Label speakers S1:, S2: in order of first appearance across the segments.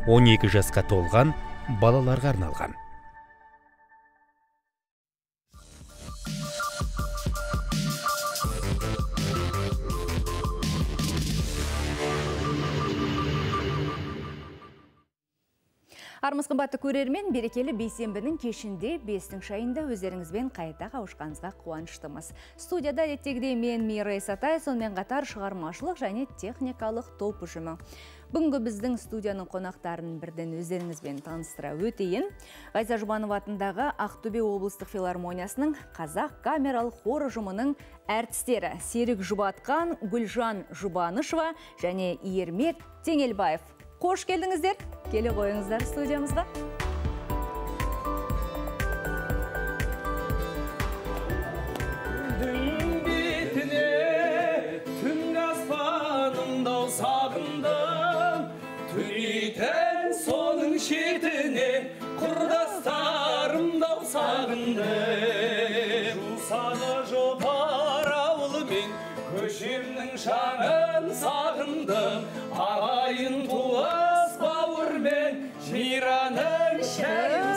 S1: 12 жасқа толған балаларға арналған.
S2: Армысыз қымбатты көрермен, берекелі бейсенбінің кешінде 5-тің шайында өздеріңізбен қайта қауышқаныңызға қуаныштымыз. Студияда әдеттегідей мен Мира Исатай, сонымен қатар шығармашылық және техникалық топ ұжымы. Бүгінгі біздің студияның қонақтарын бірден өздеріңізбен таныстыра өтейін. Ғайса Жұбанов атындағы Ақтөбе облыстық филармониясының қазақ камералық хор ұжымының әртістері Серік Жұбатқан, Гүлжан Жұбанышева және Ермек Теңелбаев. Қош келдіңіздер, келе қойыңыздар студиямызға.
S3: Дүн бетіне түнгі аспанымдау сағындым, түнейтен соның шетіне құрдастарымдау сағындым. Жусаны жопар ауылымен көшемнің шаңын сағындым, ағайын туыс бауырмен Мираның шайын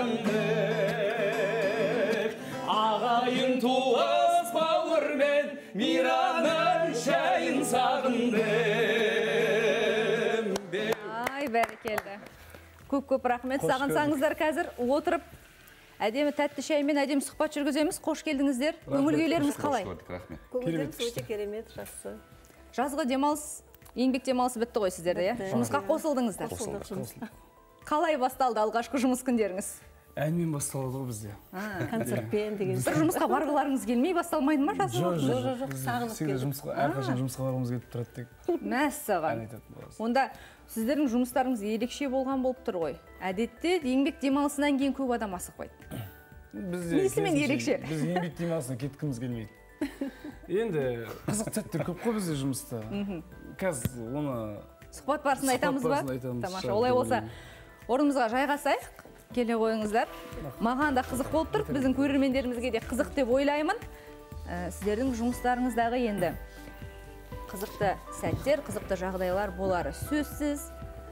S3: сағындым. Ағайын туыс бауырмен Мираның шайын сағындым.
S2: Ай, бәрекелді. Көп-көп рахмет. Сағынсаңыздар қазір отырып, әдемі тәтті шаймен әдемі сұхбат жүргіземіз. Қош келдіңіздер. Көңіл-күйлеріңіз қалай?
S4: Көңілдеріңіз өте керемет, жақсы.
S2: Жазғы демалыс, еңбек демалысы бітті ғой сіздерде, иә? Жұмысқа қосылдыңыздар. Қалай басталды алғашқы жұмыс күндеріңіз?
S3: Әнмен басталды ғой бізде.
S4: Концертпен деген.
S2: Бір жұмысқа барғыларыңыз келмей басталмайды ма жазғы?
S4: Жоқ, сағынып келдім.
S3: Әрқашан жұмысқа барғымыз келіп тұрады тек.
S2: Мәссаған. Онда сіздердің жұмыстарыңыз ерекше болған болып тұр ғой. Әдетте еңбек демалысынан кейін көп адам асықпайды. Несімен ерекше?
S3: Біз еңбек демалысына кеткіміз келмейді. Енді қызық сәттер көп қой бізде жұмыста. Қазір оны
S2: сұхбат барысында айтамыз ба? Тамаша. Олай болса, орнымызға жайғасайық. Келе қойыңыздар. Маған да қызық болып тұр. Біздің көрермендерімізге де қызық деп ойлаймын. Сіздердің жұмыстарыңыздағы енді қызықты сәттер, қызықты жағдайлар болары сөзсіз.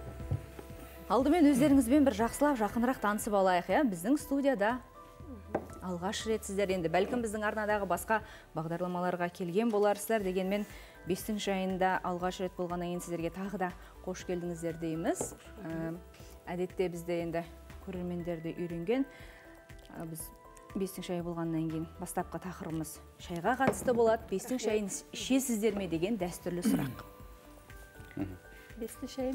S2: Алдымен өздеріңізбен бір жақсылап, жақынырақ танысып алайық, иә? Біздің студияда алғаш рет сіздер енді бәлкім біздің арнадағы басқа бағдарламаларға келген боларсыздар, дегенмен 5-тің шайында алғаш рет болғаннан кейін сіздерге тағы да қош келдіңіздер дейміз. Әдетте бізде енді көрермендерді үйренген. Біз 5-тің шайы болғаннан кейін бастапқы тақырыбымыз шайға қатысты болады. 5-тің шайын ішесіздер ме деген дәстүрлі сұрақ.
S4: 5-тің шайын?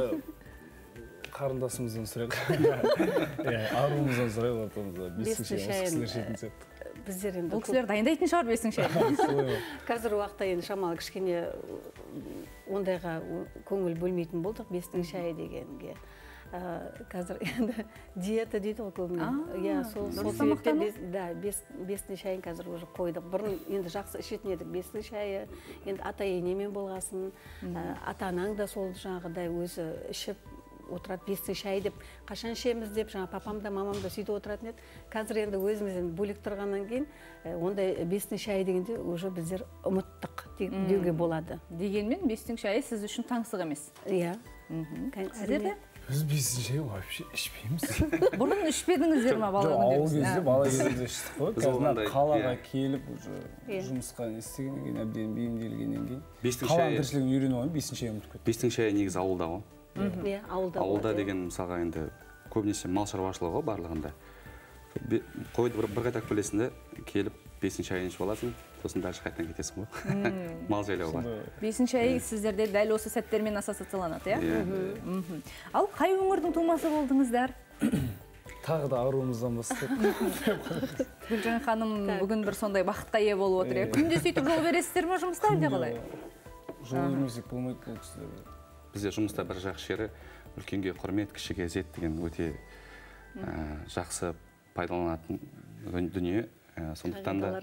S3: Қарындасымыздан сұрақ. Аруымыздан сұрақ. 5-тің шайын
S4: біздер енді...
S2: Бұл кісілер дайындайтын шығар 5-тің шайын.
S4: Қазір уақытта енді шамалы кішкене ондайға көңіл бөлмейтін болдық 5-тің шайы дегенге. Қазір енді диета дейді ғой көбіне. Сол себептен 5-тің шайын қазір уже қойдық. Бұрын енді жақсы ішетін едік 5-тің шайы. Енді ата-енемен болғасын, ата-анаң да сол жаңағыдай өзі ішіп отырады 5-тің шайы деп, қашан ішеміз деп, жаңа папам да, мамам да сөйтіп отыратын еді. Қазір енді өзімізден бөлек тұрғаннан кейін, ондай 5-тің шайы дегенде уже біздер ұмыттық деуге болады.
S2: Дегенмен 5-тің шайы сіз үшін таңсық емес.
S4: Иә.
S2: Сіздерде?
S3: Біз 5-тің шайы вообще ішпейміз.
S2: Бұрын ішпедіңіздер ма бала күндеріңізде?
S3: Бала кезінде іштік қой. Қазір қалаға келіп, жұмысқа істегеннен кейін, әбден бейімделгеннен кейін. Қаланың тіршілігін үйрену ғой, 5-тің шайы ұмытып кетті.
S5: 5-тің шайы негізі ауылда ғой.
S4: Иә, ауылда.
S5: Ауылда деген мысалға енді көбінесе мал шаруашылығы ғой барлығында. Қойды бір қайтақ білесінде келіп 5-тің шайын ішіп аласың, сосын дальше қайтадан кетесің ғой. Мал жайлауға.
S2: 5-тің шайы сіздерде дәл осы сәттермен ассоциацияланады, иә? Ал қай өңірдің тумасы болдыңыздар?
S3: Тағы да аруымыздан бастап.
S2: Гүлжан ханым бүгін бір сондай бақытқа ие болып отыр. Күнде сөйтіп жол бересіздер ме жұмыста әлде қалай?
S3: Жол бермесек болмайды бұл кісілер.
S5: Бізде жұмыста бір жақсы жері үлкенге құрмет, кішіге ізет деген өте жақсы пайдаланатын дүние. Сондықтан да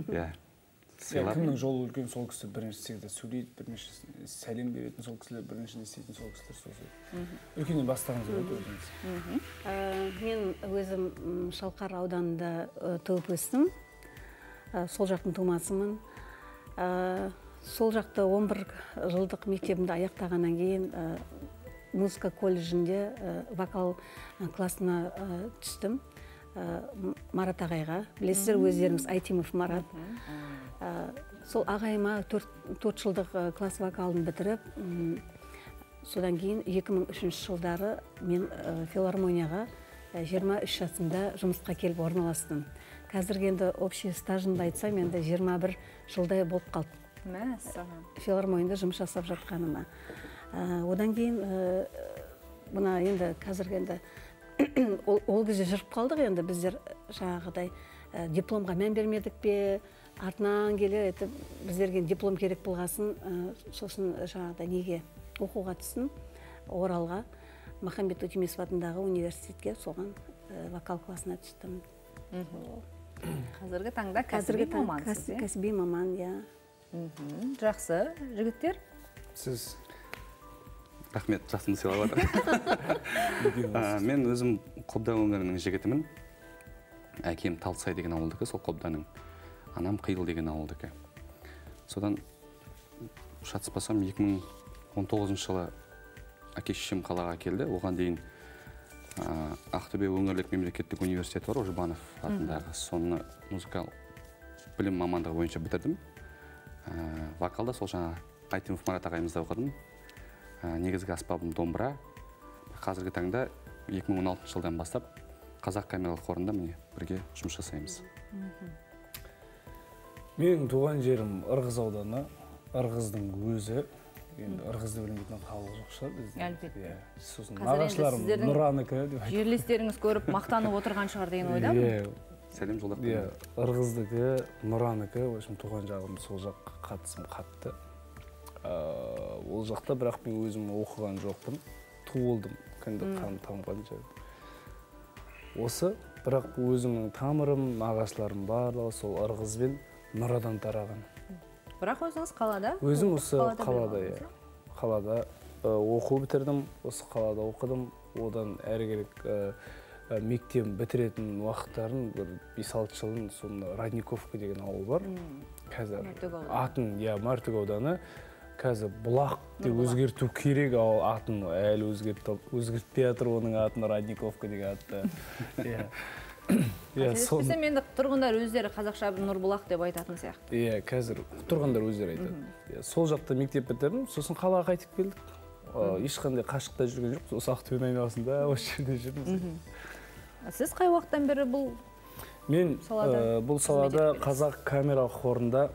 S3: кімнің жолы үлкен сол кісі бірінші всегда сөйлейді, бірінші сәлем беретін сол кісілер, бірінші естейтін сол кісілер сосы. Үлкеннен бастағыңыз өте өзіңіз.
S4: Мен өзім Шалқар ауданында туып өстім. Сол жақтың тумасымын. Сол жақта 11 жылдық мектебімді аяқтағаннан кейін музыка колледжінде вокал классына түстім. Марат ағайға. Білесіздер өздеріңіз Айтимов Марат. Сол ағайыма 4 жылдық класс вокалын бітіріп, содан кейін 2003 жылдары мен филармонияға 23 жасымда жұмысқа келіп орналастым. Қазіргі енді общий стажымды айтсам, енді 21 жылдай болып қалды. Филармонияда жұмыс жасап жатқаныма. Одан кейін бұна енді қазіргі енді ол кезде жүріп қалдық, енді біздер жаңағыдай дипломға мән бермедік пе, артынан келе біздерге диплом керек болғасын, сосын жаңағыдай неге оқуға түстім, Оралға, Махамбет Өтемесов атындағы университетке, соған вокал классына түстім.
S2: Қазіргі таңда кәсіби мамансыз, е?
S4: Кәсіби маман, иә.
S2: Жақсы, жігіттер?
S3: Сіз?
S5: Рахмет, жақсымды сыйлап жатыр. Мен өзім Қобда өңірінің жігітімін. Әкем Талсай деген ауылдікі, сол Қобданың. Анам Қиыл деген ауылдікі. Содан шатыспасам 2019 жылы әке-шешем қалаға келді. Оған дейін Ақтөбе өңірлік мемлекеттік университеті бар, Жұбанов атындағы. Соны музыкал білім мамандығы бойынша бітірдім. Вокалда сол жаңа Айтимов Марат ағайымызда оқыдым. Негізгі аспабым домбыра. Қазіргі таңда 2016 жылдан бастап Қазақ камералық хорында міне бірге жұмыс жасаймыз.
S3: Менің туған жерім Ырғыз ауданы, Ырғыздың өзі. Енді Ырғызды білмейтін халық жоқ шығар бізде.
S2: Әлбетте.
S3: Сосын нағашыларым Нұраныкі деп.
S2: Жерлестеріңіз көріп мақтанып отырған шығар деген ойдамын.
S5: Сәлем жолдап.
S3: Ырғыздікі, Нұраныкі, туған жағым сол жақ қатысым қатты. Ол жақта бірақ мен өзім оқыған жоқпын, туылдым, кіндік қаным тамған жер. Осы, бірақ өзімнің тамырым, нағашыларым барлығы сол Ырғыз бен Нұрадан тараған.
S2: Бірақ өзіңіз қалада?
S3: Өзім осы қалада, қалада оқу бітірдім, осы қалада оқыдым. Одан әрі керек мектеп бітіретін уақыттарын 5-6 жылын сонда Родниковка деген ауыл бар. Қазір атын, Мәртөк ауданы. Қазір бұлақ деп өзгерту керек, атын әлі өзгертпей жатыр, оның атын Родниковка деген атты.
S2: Қателеспесем, енді тұрғындар өздері қазақша Нұрбұлақ деп айтатын сияқты.
S3: Қазір тұрғындар өздері айтады. Сол жақта мектеп бітірдім, сосын қалаға қайтып келдік. Ешқандай қашықта жүрген жоқ, осы Ақтөбе айналасында осы жерде жүрміз.
S2: Сіз қай уақыттан бері бұл салада?
S3: Мен бұл салада Қазақ камералық хорында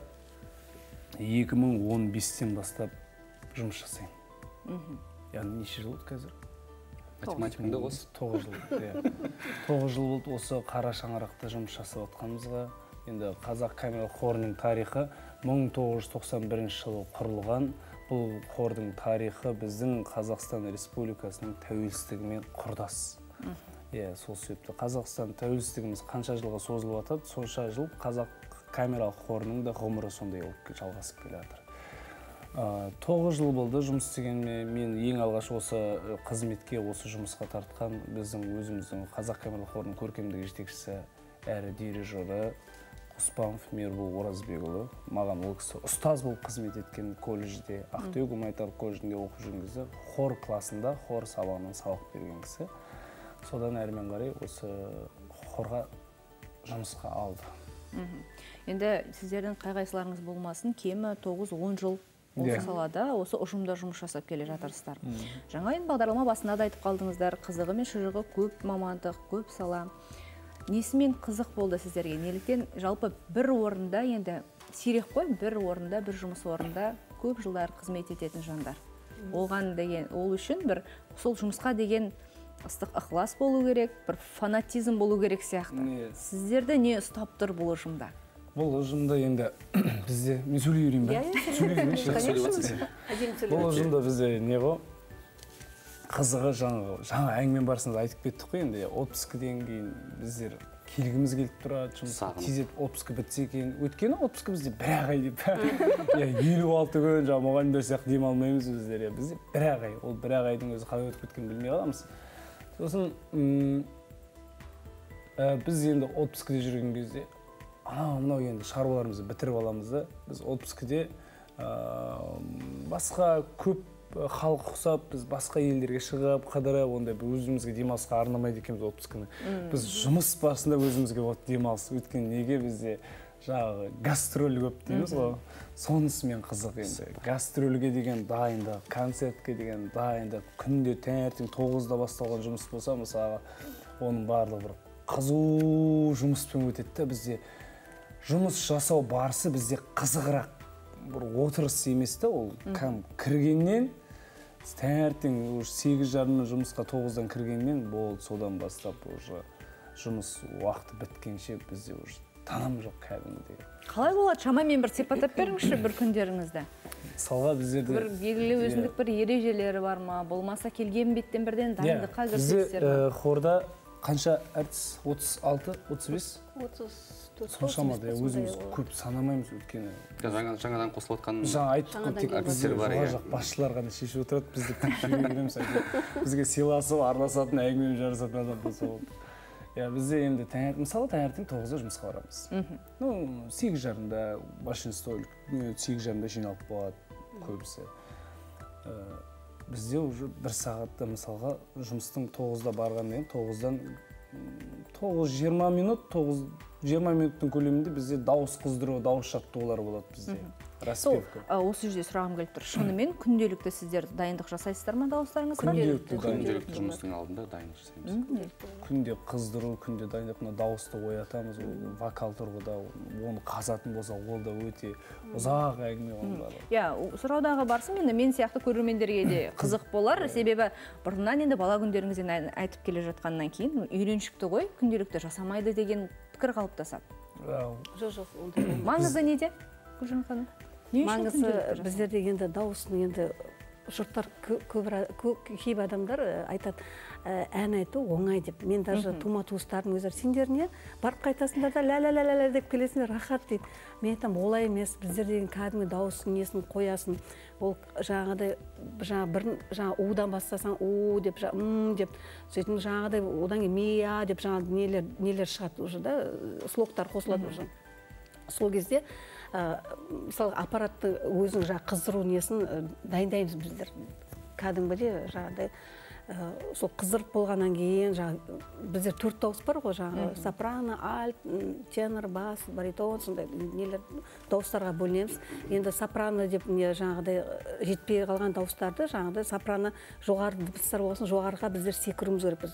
S3: 2015-тен бастап жұмыс жасаймын. Яғни неше жыл болды қазір?
S5: Математикында осы?
S3: 9 жыл. 9 жыл болды осы қара шаңырақта жұмыс жасап отқанымызға. Енді Қазақ камералық хорының тарихы 1991 жылы құрылған. Бұл хордың тарихы біздің Қазақстан Республикасының тәуелсіздігімен құрдас. Сол себепті Қазақстан тәуелсіздігіміз қанша жылға созылып жатады, сонша жыл Қазақ камералық хорының да ғұмыры сондай жалғасып келе жатыр. 9 жыл болды жұмыс істегеніме. Мен ең алғаш осы қызметке, осы жұмысқа тартқан біздің өзіміздің Қазақ камералық хорының көркемдік жетекшісі әрі дирижері Құспанов Мербол Оразбекұлы. Маған ол кісі ұстаз болып қызмет еткен колледжде, Ақтөбе гуманитарлық колледжінде оқып жүрген кезде хор классында хор сабағынан сабақ берген кісі. Содан әрмен қарай осы хорға жұмысқа алды.
S2: Енді сіздердің қай-қайсыларыңыз болмасын, кемі 9-10 жыл осы салада, осы ұжымда жұмыс жасап келе жатырсыздар. Жаңа енді бағдарлама басында да айтып қалдыңыздар, қызығы мен шыжығы көп мамандық, көп сала. Несімен қызық болды сіздерге? Неліктен жалпы бір орында, енді сирек қой, бір орында, бір жұмыс орында көп жылдар қызмет ететін жандар. Оған деген, ол үшін бір сол жұмысқа деген ыстық ықылас болу керек, бір фанатизм болу керек сияқты. Сіздерді не ұстап тұр бұл ұжымда?
S3: Бұл ұжымда енді бізде, мен сөйлей берейін бе? Бұл ұжымда бізде не ғой? Қызығы жаңа әңгімен барсыңыз айтып кеттік қой, енді отпускіден кейін біздер келгіміз келіп тұрады, жұмысқа тезет отпускі бітсе екен. Өткені отпускі бізде бір ақ ай деп. 56 күн мұғалімдер сияқты демалмаймыз біздер. Бізде бір ақ ай, ол бір ақ айдың өзі қалай өтіп кеткенін білмей қаламыз. Сосын біз енді отпускіде жүрген кезде мынау енді шаруаларымызды бітіріп аламыз да, біз отпускіде басқа көп халық ұқсап, біз басқа елдерге шығып, қыдырып, ондай өзімізге демалысқа арнамайды екенбіз отпуск күні. Біз жұмыс барысында өзімізге демалыс. Өйткені неге бізде жағы гастроль көп дейміз ғой. Сонысымен қызық енді. Гастрольге деген дайындық, концертке деген дайындық, күнде таңертең 9-да басталған жұмыс болса, мысалы, оның барлығы бір қызу жұмыспен өтеді. Бізде жұмыс жасау барысы бізде қызығырақ. Бір отырыс емес та, ол кіргеннен таңертең 8:30 жұмысқа 9-дан кіргеннен болды, содан бастап уже жұмыс уақыты біткенше бізде уже таным жоқ кәдімгідей.
S2: Қалай болады? Шамамен бір сипаттап беріңізші бір күндеріңізді.
S3: Мысалға біздерде
S2: бір белгілі өзіндік бір ережелері бар ма? Болмаса келген беттен бірден дайындыққа кірісесіздер ме?
S3: Бізде хорда қанша әртіс? 36, 35?
S4: 34.
S3: Соншамада өзіміз көп санамаймыз өткені.
S5: Жаңадан қосылып отқан
S3: Жаңа айттық қой, тек жақ басшылар ғана шешіп отырады, бізді тек жүре береміз. Бізге сыйласып, араласатын, әңгіме жарысатын адам болса болды. Бізде енді мысалы таңертең 9-да жұмысқа барамыз. 8:30-да большинство 8:30-да жиналып болады көбісі. Бізде уже 1 сағатта мысалға жұмыстың 9-да барғаннан кейін 9-20 минуттың көлемінде бізде дауыс қыздыру, дауыс жаттығулар болады бізде. Распевка.
S2: Осы жерде сұрағым келіп тұр. Шынымен күнделікті сіздер дайындық жасайсыздар ма дауыстарыңызға?
S5: Күнделікті жұмыстың алдында дайындық жасаймыз.
S3: Күнде қыздыру, күнде дайындық, дауысты оятамыз, вокал тұрғыда, оны қазатын болса, ол да өте ұзақ әңгіме болар.
S2: Сұраудағы барсым, енді мен сияқты көрермендерге де қызық болар, себебі бұрыннан енді бала күндеріңізден айтып келе жатқаннан кейін үйреншікті ғой, күнделікті жасамайды деген пікір қалыптасады.
S4: Жоқ,
S2: маңызы неде? Гүлжан ханым.
S4: Маңызы біздерде енді дауысын енді жұрттар кейбір адамдар айтады, ән айту оңай деп. Мен даже тума-туыстардың өздері сендер не барып қайтасыңдар да ля-ля-ля-ля деп келесіңдер, рахат дейді. Мен айтам, олай емес, біздер деген кәдімгі дауысын несін қоясын. Ол жаңағыдай удан бастасаң у деп, деп, сөйтіп жаңағыдай одан кейін мия деп нелер шығады уже да, слогтар қосылады уже. Сол кезде мысалы аппаратты өзің қыздыру несін дайындаймыз біздер. Кәдімгідей жаңағыдай сол қыздырып болғаннан кейін біздер 4 дауыс бар ғой, сопрано, альт, тенор, бас, баритон, сондай нелер дауыстарға бөлінеміз. Енді сопрано деп жаңағыдай жетпей қалған дауыстарды, жаңағыдай сопрано жоғары дыбыстар болсын, жоғарыға біздер секіруіміз керекпіз.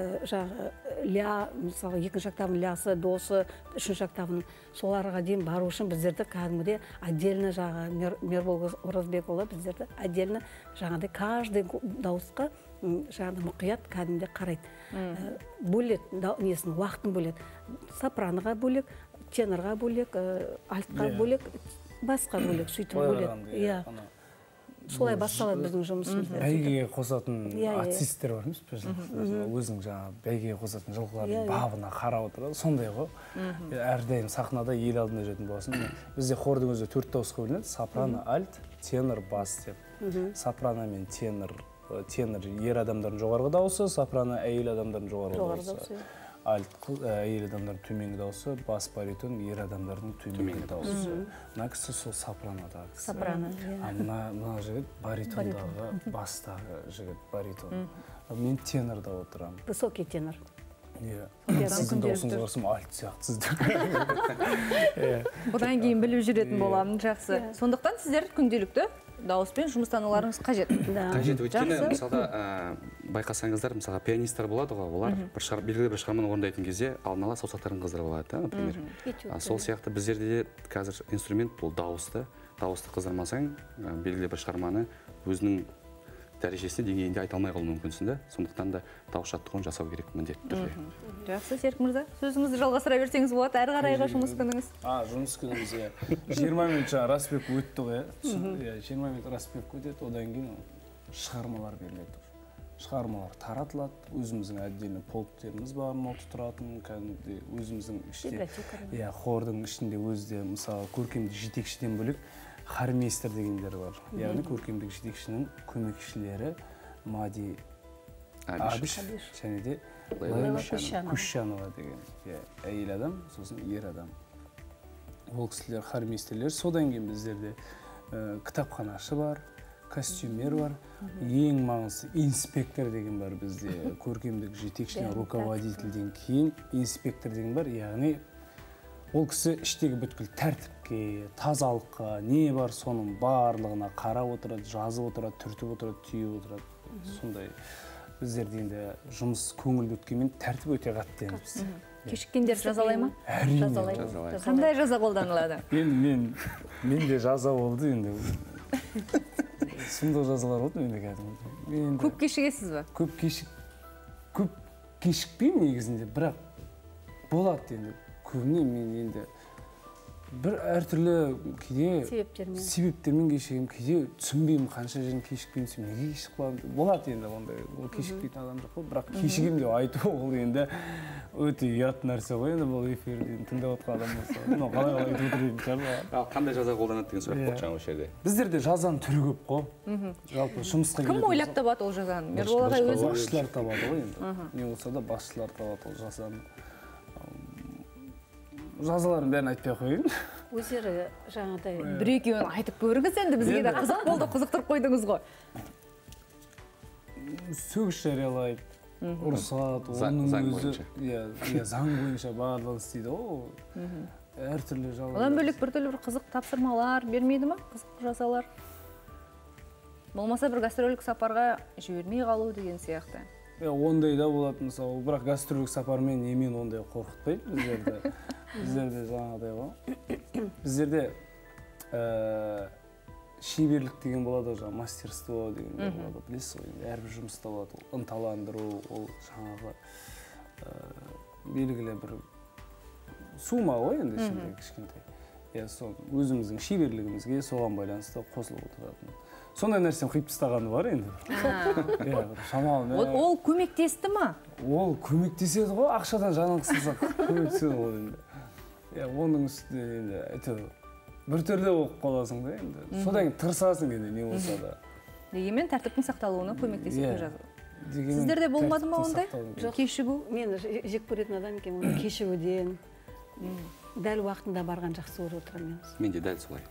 S4: Ля, мысалы, екінші октавының лясы, досы, үшінші октавының соларға дейін бару үшін біздерді кәдімгідей отдельно Мербол Оразбекұлы біздерді отдельно жаңағыдай каждый дауысқа жаңағыдай мұқият кәдімде қарайды. Бөлек несін, уақытын бөлек. Сопраноға бөлек, тенорға бөлек, альтқа бөлек, басқа бөлек, сөйтіп бөлек. Солай басталады біздің жұмысымыз.
S3: Бәйгеге қосатын артисттер бар емес пе? Өзің бәйгеге қосатын жылқылардың бабына қарап отырады. Сондай ғой. Әрдайым сахнада ел алдында жүретін боласың. Бізде хордың өзі 4 дауысқа бөлінеді. Сопрано, альт, тенор, бас деп. Сопрано мен тенор ер адамдардың жоғарғы дауысы, сопрано әйел адамдардың жоғарғы дауысы. Альт әйел адамдардың төменгі дауысы, бас баритон ер адамдардың төменгі дауысы. Мына кісі сол сопранодағы кісі.
S2: Сопрано.
S3: Мына жігіт баритондағы, бастағы жігіт баритон. Мен тенорда отырамын.
S4: Высокий тенор.
S3: Сіздің даусыңыз қарасам альт сияқтысыздар.
S2: Бұдан кейін біліп жүретін боламын, жақсы. Сондықтан сіздер күнделікті дауыспен жұмыстануларыңыз қажет.
S5: Қажет, өйткені мысалға байқасаңыздар, мысалға пианисттер болады ғой, олар белгілі бір шығарманы орындайтын кезде алдын ала саусақтарын қыздырып алады, например. Сол сияқты біздерде де қазір инструмент бұл дауысты қыздырмасаң, белгілі бір шығарманы өзінің дәрежесіне деңгейінде айта алмай қалуы мүмкінсің да, сондықтан да дауыс жаттығуын жасау керек міндетті түрде.
S2: Жақсы, Серік мырза, сөзіңізді жалғастыра берсеңіз болады, әрі қарайғы жұмыс күніңіз.
S3: Жұмыс күніміз 20 минут распевка өтті ғой. 20 минут распевка өтеді, одан кейін шығармалар беріледі. Шығармалар таратылады, өзіміздің отдельно полктеріміз бар, ноты тұратын, кәдімгідей өзіміздің іште, хордың ішінде өзде, мысалы, көркемдік жетекшіден бөлек хормейстер дегендер бар. Яғни көркемдік жетекшінің көмекшілері Мади Абиш және де Лейла Күшанова деген әйел адам, сосын ер адам. Ол кісілер хормейстерлер. Содан кейін біздерде кітапханашы бар, костюмер бар, ең маңызды инспектор деген бар бізде, көркемдік жетекшінің руководительден кейін инспектор деген бар, яғни ол кісі іштегі бүткіл тәртіпке, тазалыққа, не бар соның барлығына қарап отырады, жазып отырады, түртіп отырады, түйіп отырады. Сондай біздерде енді жұмыс көңілді өткенмен тәртіп өте қатты біз.
S2: Кешіккендер жазалай ма?
S3: Әрине.
S2: Қандай жаза қолданылады?
S3: Мен де жаза болды енді. Сұмдық жазалар болды менде кәдімгі.
S2: Көп кешігесіз ба?
S3: Көп кешікпеймін негізінде, бірақ болады енді. Көбіне мен енді бір әртүрлі кейде себептермен кешігемін, кейде түсінбеймін қанша жерін кешікпеймін десем, неге кешігіп қаламын? Болады енді ондай, ол кешікпейтін адам жоқ қой, бірақ кешігемін деп айту ол енді өте ұят нәрсе ғой енді бұл эфирді тыңдап отқан адам болса. Мынау қалай айтып отырайын шығар.
S5: Ал қандай жаза қолданады деген сұрақ болды жаңа осы жерде.
S3: Біздерде жазаның түрі көп қой. Жалпы жұмысқа
S2: кім ойлап табады ол жазаны? Мербол ағай өзі?
S3: Басшылар табады ғой енді. Не болса да басшылар табады ол жазаны. Жазаларын бәрін айтпай қойын.
S4: Өздері жаңағыдай
S2: бір-екеуін айтып көріңіз енді, бізге де қызық болды, қызықтырып қойдыңыз ғой.
S3: Сөгіс жариялайды, ұрысады, оның өзі заң бойынша барлығын істейді ғой. Әртүрлі жалған.
S2: Одан бөлек біртүрлі бір қызық тапсырмалар бермейді ма? Қызық жазалар. Болмаса бір гастрольдік сапарға жібермей қалу деген сияқты.
S3: Ондай да болады, мысалы, бірақ гастрольдік сапармен немен ондай қорқытпайды біздерде жаңағыдай ғой. Біздерде шеберлік деген болады, жаңағы мастерство деген болады, білесіз ғой. Әрбір жұмыста болады, ынталандыру, ол жаңағы белгілі бір сума ғой енді ішінде кішкентай. Өзіміздің шеберлігімізге соған байланысты қосылып отыратын. Сондай нәрсем қиып тастағаны бар енді.
S2: Ол көмектесті ма?
S3: Ол көмектеседі ғой, ақшадан жанын қысылсақ көмектеседі ғой енді. Оның үстінде енді бір түрлі болып қаласың да енді. Содан кейін тырысасың енді не болса да.
S2: Дегенмен тәртіптің сақталуына көмектеседі жазу. Сіздерде болмады ма ондай? Кешігу?
S4: Мен жек көретін адам екен, кешігуден. Дәл уақытында барған жақсы көріп отырамын.
S5: Мен де дәл солай.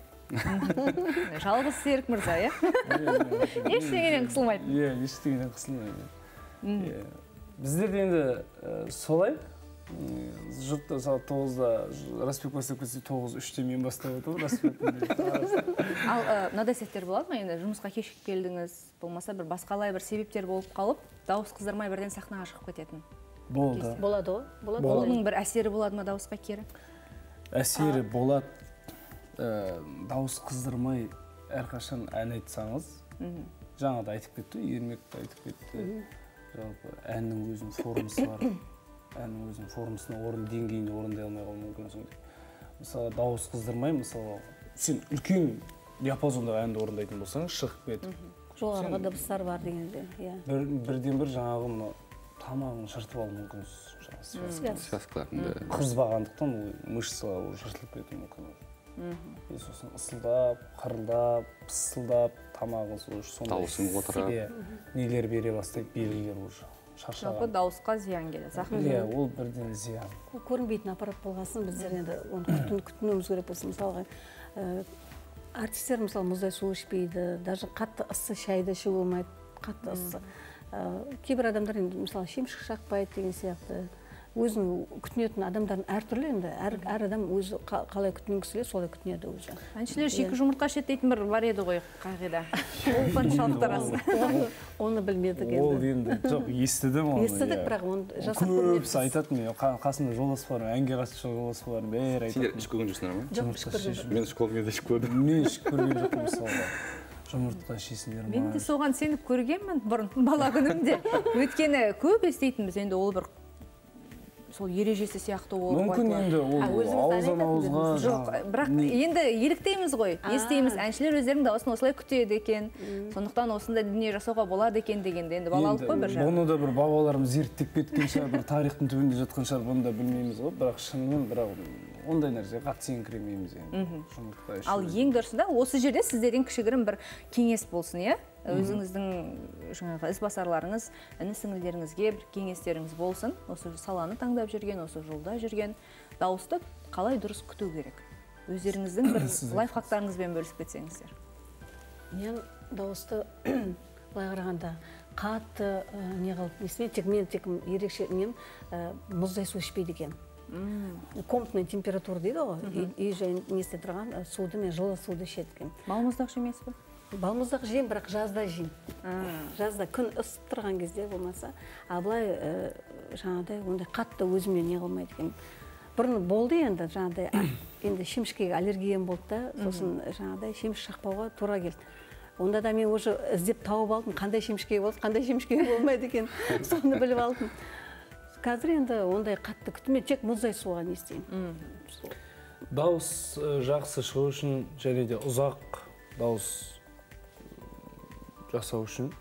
S2: Жалғыз Серік мырза, ештеңеден қысылмайды.
S3: Ештеңеден қысылмайды. Біздерде енді солай. Жұртта сағат 9-да распек бастап кетсе 9:03-те мен бастап отырмын распектің.
S2: Ал мынадай сәттер болады ма енді? Жұмысқа кешігіп келдіңіз, болмаса бір басқалай бір себептер болып қалып, дауыс қыздырмай бірден сахнаға шығып кететін.
S3: Болды.
S4: Болады ғой.
S2: Оның бір әсері болады ма дауысқа кері?
S3: Әсері болады. Дауыс қыздырмай әрқашан ән айтсаңыз, жаңада айтып кетті, Ермек айтып кетті. Жалпы әннің өзінің формасы бар. Әннің өзінің формасына деңгейіне орындай алмай қалу мүмкінсің. Мысалы, дауыс қыздырмай, мысалы, сен үлкен диапазондағы әнді орындайтын болсаң, шығып кетіп.
S4: Жоғарғы дыбыстар бар дегенде.
S3: Бірден бір жаңағы тамағын жыртып алу мүмкін.
S5: Связкаларында.
S3: Қызбағандықтан мышцалар жыртылып кетуі мүмкін. Сосын ысылдап, қырылдап, пысылдап, тамағын
S5: дауысын отырып,
S3: нелер бере бастайды, белгілер уже.
S2: Жалпы дауысқа зиян келеді.
S3: Ол бірден зиян.
S4: Көрінбейтін аппарат болғасын, біздер енді оны күтінуіміз керек болсын. Мысалға, артистер мысалы мұздай су ішпейді, даже қатты ыссы шайды іше болмайды, қатты ыссы. Кейбір адамдар енді мысалы шемшік шақпайды деген сияқты. Өзін күтінетін адамдардың әртүрлі енді, әр адам өзі қалай күтінгісі келеді, солай күтінеді өзі.
S2: Әншілер шикі жұмыртқа ішеді дейтін бір бар еді ғой қағида. Ол қаншалықты рас?
S4: Оны білмедік енді.
S3: Ол енді жоқ, естідім оны.
S4: Естідік, бірақ оны жасап көрмеппіз.
S3: Көбісі айтатын, қасымда жолдас бар, әнге қатысушы жолдас бар, бәрі айтатын.
S5: Сендер ішіп көрген жоқсыңдар ма?
S4: Жоқ, ішіп көрген жоқ.
S5: Мен ішіп көргенде ішіп көрдім.
S3: Мен ішіп көрген жоқпын мысалға. Жұмыртқа ішесіңдер ма?
S2: Мен де соған сеніп көргенмін бұрын бала күнімде. Өйткені көп естейтінбіз, енді ол бір сол ережесі сияқты ол.
S3: Мүмкін енді ол ауыздан ауызға.
S2: Жоқ, бірақ енді еліктейміз ғой, естейміз, әншілер өздерінің дауысын осылай күтеді екен, сондықтан осындай дүние жасауға болады екен дегенде, енді балалық қой бір жағы.
S3: Бұны да бір бабаларымыз зерттеп кеткен шығар, бір тарихтың түбінде жатқан шығар, бұны да білмейміз ғой, бірақ шынымен бірақ ондай нәрсе қатты сеніңкіремейміз енді.
S2: Ал ең дұрысы да осы жерде сіздерден кішігірім бір кеңес болсын, иә? Өзіңіздің жаңағы ізбасарларыңыз, іні-сіңілдеріңізге бір кеңестеріңіз болсын, осы саланы таңдап жүрген, осы жолда жүрген дауысты қалай дұрыс күту керек? Өздеріңіздің бір лайфхактарыңызбен бөлісіп кетсеңіздер.
S4: Мен дауысты былай қарағанда қатты не қылып несіне тек ерекше нем мұздай су ішпейді екен. Комнатный температура дейді ғой, үй жайын несте тұрған суды мен жылы суды ішеді екен.
S2: Балмұздақ жемес пе?
S4: Балмұздақ жеймін, бірақ жазда жеймін. Жазда күн ысып тұрған кезде болмаса, а былай жаңағыдай ондай қатты өзіме не қылмайды екен. Бұрын болды енді жаңағыдай енді шемішкеге аллергиям болды да, сосын жаңағыдай шеміш шақпауға тура келді. Онда да мен уже іздеп тауып алдым, қандай шемішкеге болды, қандай шемішкеге болмайды екен, соны біліп алдым. Қазір енді ондай қатты күтіме, тек мұздай суға не істеймін.
S3: Дауыс жақсы шығу үшін және де ұзақ дауыс жасау үшін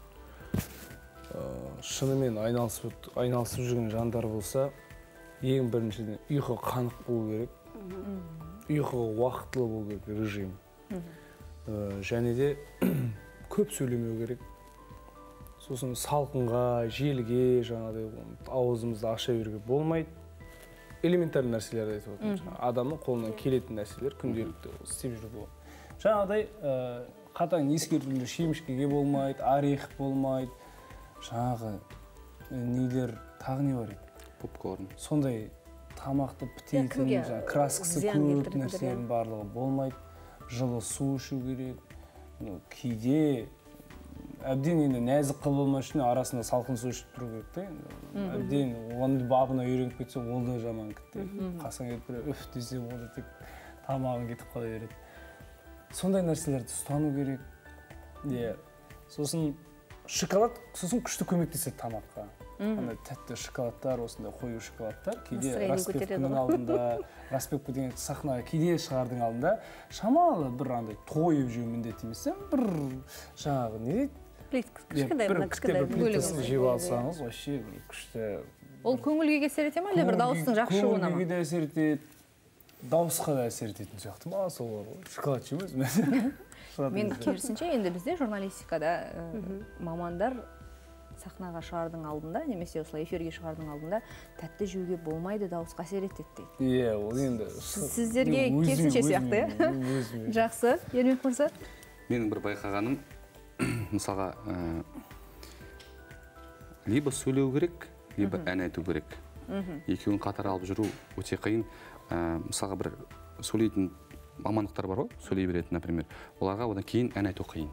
S3: шынымен айналысып жүрген жандар болса, ең біріншіден ұйқы қанық болу керек, ұйқы уақытлы болу керек режим. Және де көп сөйлемеу керек. Сосын салқынға, желге, жаңағыдай ауызымызды аша беруге болмайды. Элементарный нәрселерді айтып отырмын. Адамның қолынан келетін нәрселер күнделікті істеп жүру болады. Жаңағыдай қатаң ескертулер шемішкеге болмайды, орех болмайды. Жаңағы нелер тағы не бар еді?
S5: Попкорн.
S3: Сондай тамақты бітейтін, краскасы көп нәрселердің барлығы болмайды. Жылы су ішу керек. Кейде әбден енді нәзік қыл болмас үшін арасында салқын су ішіп тұру керек та. Әбден оны бабына үйреніп кетсе, ол да жаман кетті. Қасаң кетіп бір үф десе болды, тек тамағың кетіп қала береді. Сондай нәрселерді ұстану керек. Сосын шоколад, сосын күшті көмектеседі тамаққа. Тәтті шоколадтар, осындай қою шоколадтар. Кейде распевкінің алдында, распевка деген сахнаға кейде шығардың алдында шамалы бір андай тойып жеу міндет емес, бір жаңағы не дейді? Бір плиткасын жеп алсаңыз, вообще күшті.
S2: Ол көңілге әсер ете ме, әлде бір дауыстың жақсы шығуына ма?
S3: Көңілге де әсер етеді, дауысқа да әсер ететін сияқты ма, сол шоколад жемес.
S2: Мен керісінше енді бізде журналистикада мамандар сахнаға шығардың алдында, немесе осылай эфирге шығардың алдында тәтті жеуге болмайды, дауысқа әсер етеді дейді.
S3: Ол енді
S2: сіздерге керісінше сияқты, жақсы. Ермек мырза?
S5: Менің бір байқағаным, мысалға, либо сөйлеу керек, либо ән айту керек. Екеуін қатар алып жүру өте қиын. Мысалға бір сөйлейтін мамандықтар бар ғой, сөйлей беретін, например. Оларға одан кейін ән айту қиын.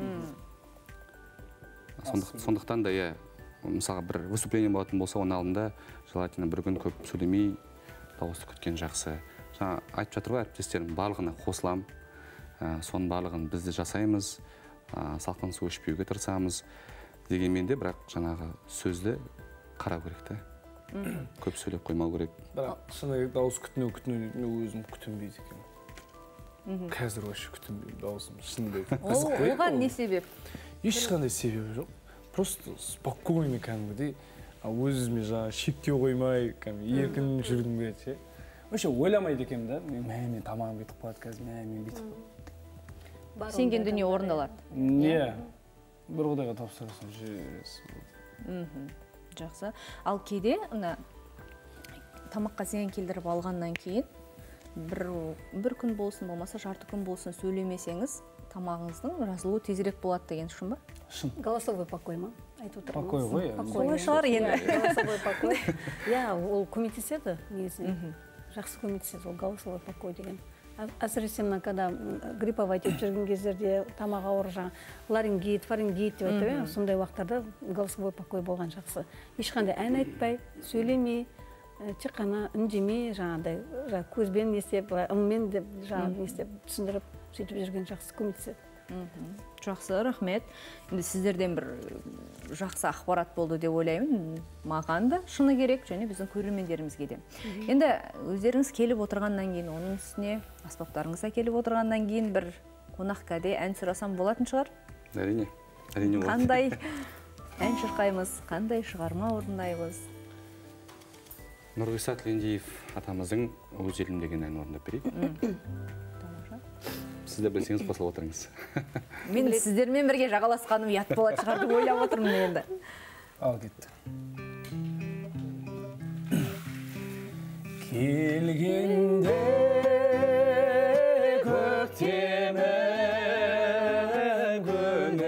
S5: Сондықтан да, мысалға бір выступление болатын болса, оның алдында желательно бір күн көп сөйлемей, дауысты күткен жақсы. Жаңа айтып жатыр ғой әріптестерім, барлығына қосылам, соның барлығын бізді жасаймыз, салқын су ішпеуге тырысамыз дегенмен де, бірақ жаңағы сөзді қарау керек та. Көп сөйлеп қоймау керек.
S3: Бірақ шыны керек дауыс күтіну өзім күтінбейді екен. Қазір вообще күтінбеймін дауысым, шынында.
S2: Оған не себеп?
S3: Ешқандай себебі жоқ. Просто спокойно кәдімгідей, өзіме жаңа шектеу қоймай, еркін жүргім келеді. Вообще ойламайды екенмін да, мен тамағым кетіп қалады қазір, мен бүйтіп.
S2: Сенген дүние орындалады.
S3: Не, бір құдайға тапсырасың, жүресің.
S2: Жақсы. Ал кейде тамаққа сенген келдіріп алғаннан кейін бір күн болсын, болмаса жарты күн болсын сөйлемесеңіз, тамағыңыздың жазылуы тезірек болады деген шын ба?
S3: Шын.
S4: Голосовой покой ма?
S3: Покой ғой.
S2: Солай шығар енді.
S4: Голосовой покой. Ол көмектеседі негізінен. Жақсы көмектеседі ол голосовой покой деген. Әсіресе мына когда грипповать етіп жүрген кездерде тамақ ауыр жаңа ларингит, фарингит деп айтып, сондай уақыттарда голосовой покой болған жақсы. Ешқандай ән айтпай, сөйлемей, тек қана үндемей, жаңағыдай көзбен не істеп, ыммен деп жаңағы не істеп түсіндіріп сөйтіп жүрген жақсы көмектеседі.
S2: Жақсы, рахмет. Енді сіздерден бір жақсы ақпарат болды деп ойлаймын. Маған да шыны керек, және біздің көрермендерімізге де. Енді өздеріңіз келіп отырғаннан кейін, оның үстіне аспаптарыңызға келіп отырғаннан кейін бір қонақ кәде ән сұрасам болатын шығар?
S5: Әрине. Әрине болады.
S2: Қандай ән шырқаймыз, қандай шығарма орындаймыз?
S5: Нұрғиса Тілендиев атамыздың «Өз елім» деген ән орындап берейік. Сіз де білсеңіз қосылып отырыңыз.
S2: Мен сіздермен бірге жағаласқаным ұят болады шығар деп ойлап отырмын енді.
S3: Ал кетті. Келгенде көктемі көңіл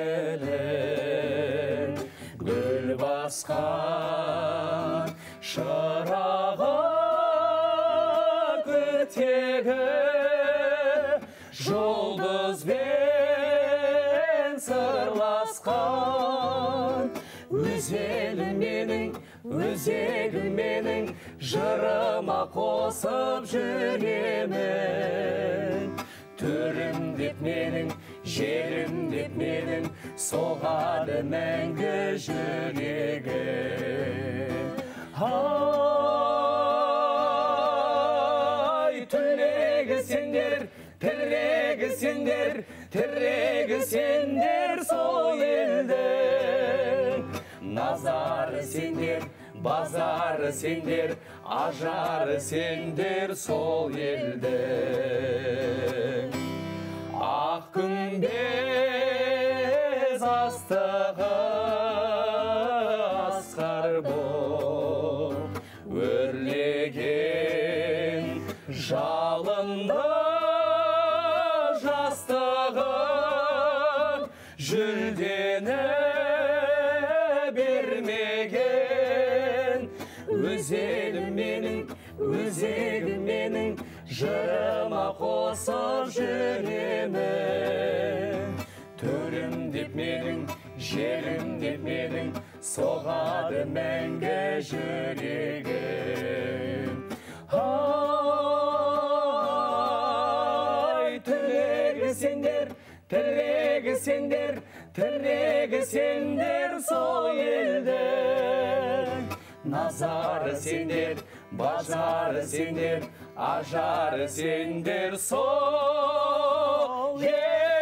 S3: гүл басқан шырағы көктегі жұлдызбен сырласқан өзегім менің жырыма қосып жүремін. Төрім деп менің, жерім деп менің, соғады мәңгі жүрегім. Ай, түлегі сендер, тірегі сендер сол елдің. Назары сендер, базары сендер, ажары сендер сол елдің. Ақ күмбез астығы асқар боп өрлеген жалынды жастығын жүлдені бермеген. Өзегім менің жырыма қосып жүремін. Төрім деп менің, жерім деп менің, соғады мәңгі жүрегім. Ай, тірегі сендер сол елдің. Назары сендер, базары сендер, ажары сендер сол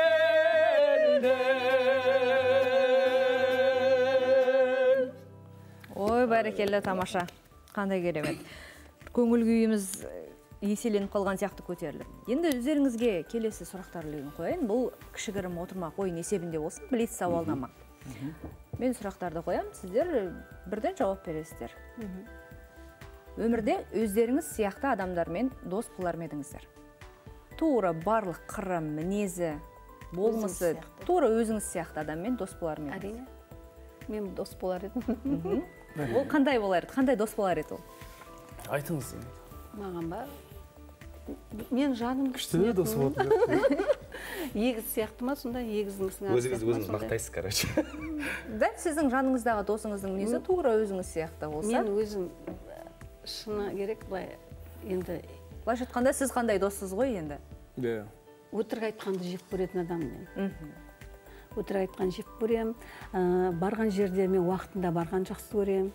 S3: елдің.
S2: Ой, бәрекелді, тамаша. Қандай керемет. Көңіл күйіміз еселеніп қалған сияқты көтеріліп. Енді өздеріңізге келесі сұрақтарлығын қояйын. Бұл кішігірім отырмақ ойын есебінде болсын, білет сауалнама. Мен сұрақтарды қоям, сіздер бірден жауап бересіздер. Өмірде өздеріңіз сияқты адамдармен дос болар ма едіңіздер? Тура барлық қыры, мінезі, болмысы, тура өзіңіз сияқты адаммен дос болар ма едіңіз?
S4: Әрине, мен дос болар едім.
S2: Ол қандай болар еді? Қандай дос болар еді ол?
S3: Айтыңыз.
S4: Маған ба? Мен жаным
S3: күшті дос болды.
S4: Егіз сияқты ма, сонда егіздің сыңары сияқты ма?
S5: Өзіңіз мақтайсыз, короче.
S2: Дәл сіздің жаныңыздағы досыңыздың мінезі тура өзіңіз сияқты болса?
S4: Мен өзім шыны керек, былай енді...
S2: Былай жатқанда сіз қандай доссыз ғой енді?
S4: Өтірік айтқанды жеп көретін адам мен. Өтірік айтқан жеп көрем. Барған жерде мен уақытында барған жақсы көрем.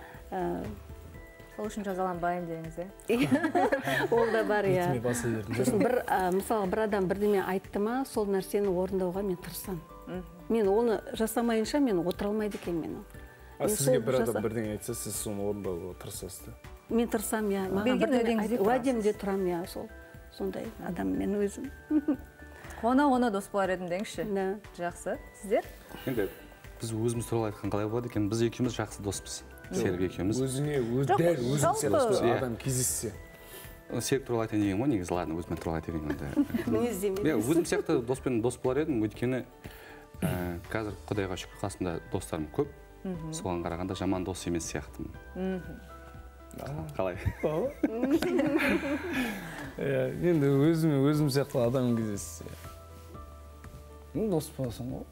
S2: Сол үшін жазаланбайым деңіз,
S4: Ол да бар, иә. Мысалы, бір адам бірдеме айтты ма, сол нәрсені орындауға мен тырысам. Мен оны жасамайынша мен отыра алмайды екен мен.
S3: Сізге бір адам бірдеңе айтса, сіз соны орындауға тырысасыз.
S4: Мен тырысам, иә. Уәдемде тұрам, иә, сондай адам мен өзім.
S2: Қона дос болар едім деңізші. Жақсы. Сіздер?
S5: Енді біз өзіміз туралы айтқан қалай болады екен, біз екеуміз жақсы доспыз. Серік екеуміз.
S3: Өзіңе, дәл өзің сияқты адам кездессе.
S5: Серік туралы айтайын деген ғой, негізі, ладно, өзімен туралы айтайын онда.
S4: Мінездеме.
S5: Өзім сияқты доспен дос болар едім, өйткені қазір Құдайға шүкір қасымда достарым көп. Соған қарағанда жаман дос емес сияқтымын. Қалай?
S3: Енді өзім сияқты адам кездессе. Дос боласың ғой.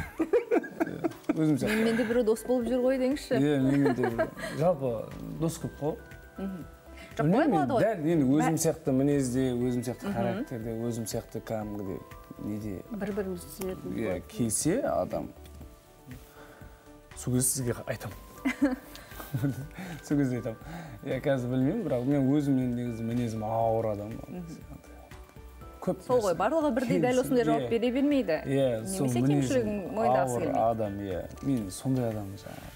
S2: Менде бірі дос болып жүр ғой деңізші.
S3: Менде бірі. Жалпы дос көп қой.
S2: Жоқ, қалай болады ғой?
S3: Дәл, енді өзім сияқты мінезде, өзім сияқты характерде, өзім сияқты кәдімгідей неде.
S4: Бір-бірімізді түсінетін.
S3: Келсе адам, сол кезде сізге айтам. Сол кезде айтам. Қазір білмеймін, бірақ мен өзім негізі мінезім ауыр адам.
S2: Сол ғой, барлығы бірдей дәл осындай жауап бере бермейді. Немесе кемшілігін мойындағысы келмейді.
S3: Ауыр адам, мен сондай адам жаңағы.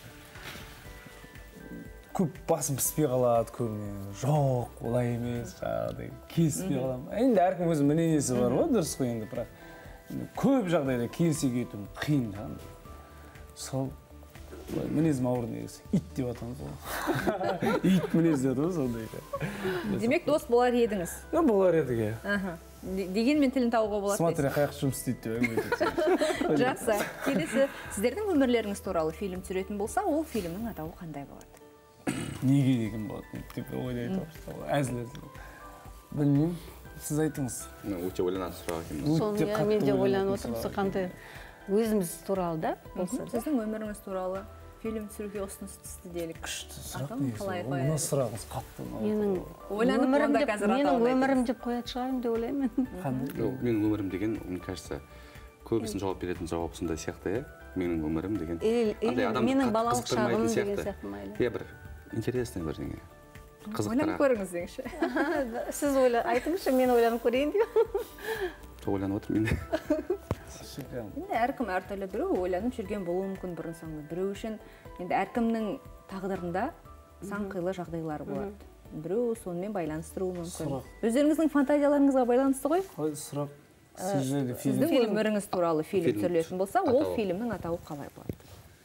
S3: Көп басым піспей қалады көбіне. Жоқ, олай емес, жаңағыдай келіспей қаламын. Енді әркім өзі мінезі бар ғой, дұрыс қой енді, бірақ көп жағдайда келісе кету қиын жаңағыдай. Сол мінезім ауыр негізі. Ит деп атамыз ғой. Ит мінез деді ғой сондай.
S2: Демек, дос болар едіңіз?
S3: Болар едік,
S2: дегенмен тілін табуға болады.
S3: Смотри, қаяқ жұмыс істейді деп.
S2: Жақсы. Келесі, сіздердің өмірлеріңіз туралы фильм түсіретін болса, ол фильмнің атауы қандай болады?
S3: Неге деген болады? Тек ойлайды. Әзіл. Білмеймін. Сіз айтыңыз.
S5: Өте ойланатын сұрақ екен.
S4: Соны мен де ойланып отырмын, қандай өзіміз туралы да болса.
S2: Сіздің өміріңіз туралы фильм түсіруге ұсыныс түсті делік.
S3: Күшті сұрақ
S2: Атауын қалай қояды?
S3: Мына сұрағыңыз қатты.
S4: Менің өмірім деп қоятын шығармын деп ойлаймын.
S5: Менің өмірім деген, мне кажется, көбісін жауап беретін жауап сондай сияқты, иә? Менің өмірім деген.
S4: Менің балалық шағым деген сияқты майлы.
S5: Иә, бір интересный бірдеңе.
S2: Ойланып көріңіз деңші.
S4: Сіз айтыңызшы, мен ойланып көрейін деп.
S5: Ойланып отырмын мен.
S2: Енді әркім әртүрлі, біреу ойланып жүрген болуы мүмкін бұрын соңды. Біреу үшін енді әркімнің тағдырында сан қилы жағдайлар болады. Біреу сонымен байланыстыруы мүмкін. Өздеріңіздің фантазияларыңызға байланысты ғой?
S3: Сұрақ.
S2: Сіздің өміріңіз туралы фильм түсірілетін болса, ол фильмнің атауы қалай болады?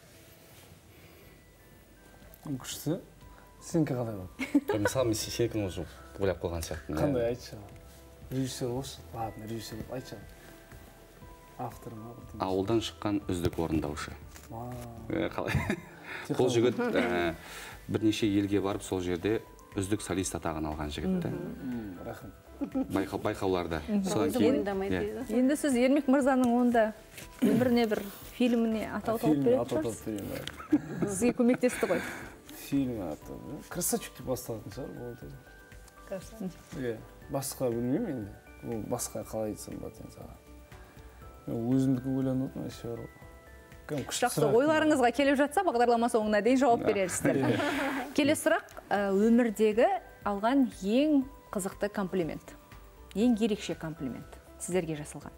S3: Күшті. Сенікі қалай болады?
S5: Мысалы, мен сенікін уже ойлап қойған сияқтымын.
S3: Қандай айтшы? Режиссер болшы? Ладно, режиссер болып айтшы. Автор ма?
S5: Ауылдан шыққан үздік орындаушы. Қалай? Бұл жігіт бірнеше елге барып, сол жерде үздік солист атағын алған жігітті.
S3: Рахмет.
S5: Байқауларда.
S2: Енді сіз Ермек Мырзаның онда өміріне бір фильміне атау тауып беретін шығарсыз? Сізге көмектесті ғой.
S3: Фильм атауы. Красавчик деп басталатын шығар болды. Красавчик. Басқа білмеймін енді. Басқа қалай айтсам болады саған. Мен өзімдікі ойланып отырмын, әшейін бар.
S2: Жақсы, ойларыңызға келіп жатса, бағдарлама соңына дейін жауап берерсіздер. Келесі сұрақ, өмірдегі алған ең қызықты комплимент, ең ерекше комплимент сіздерге жасалған.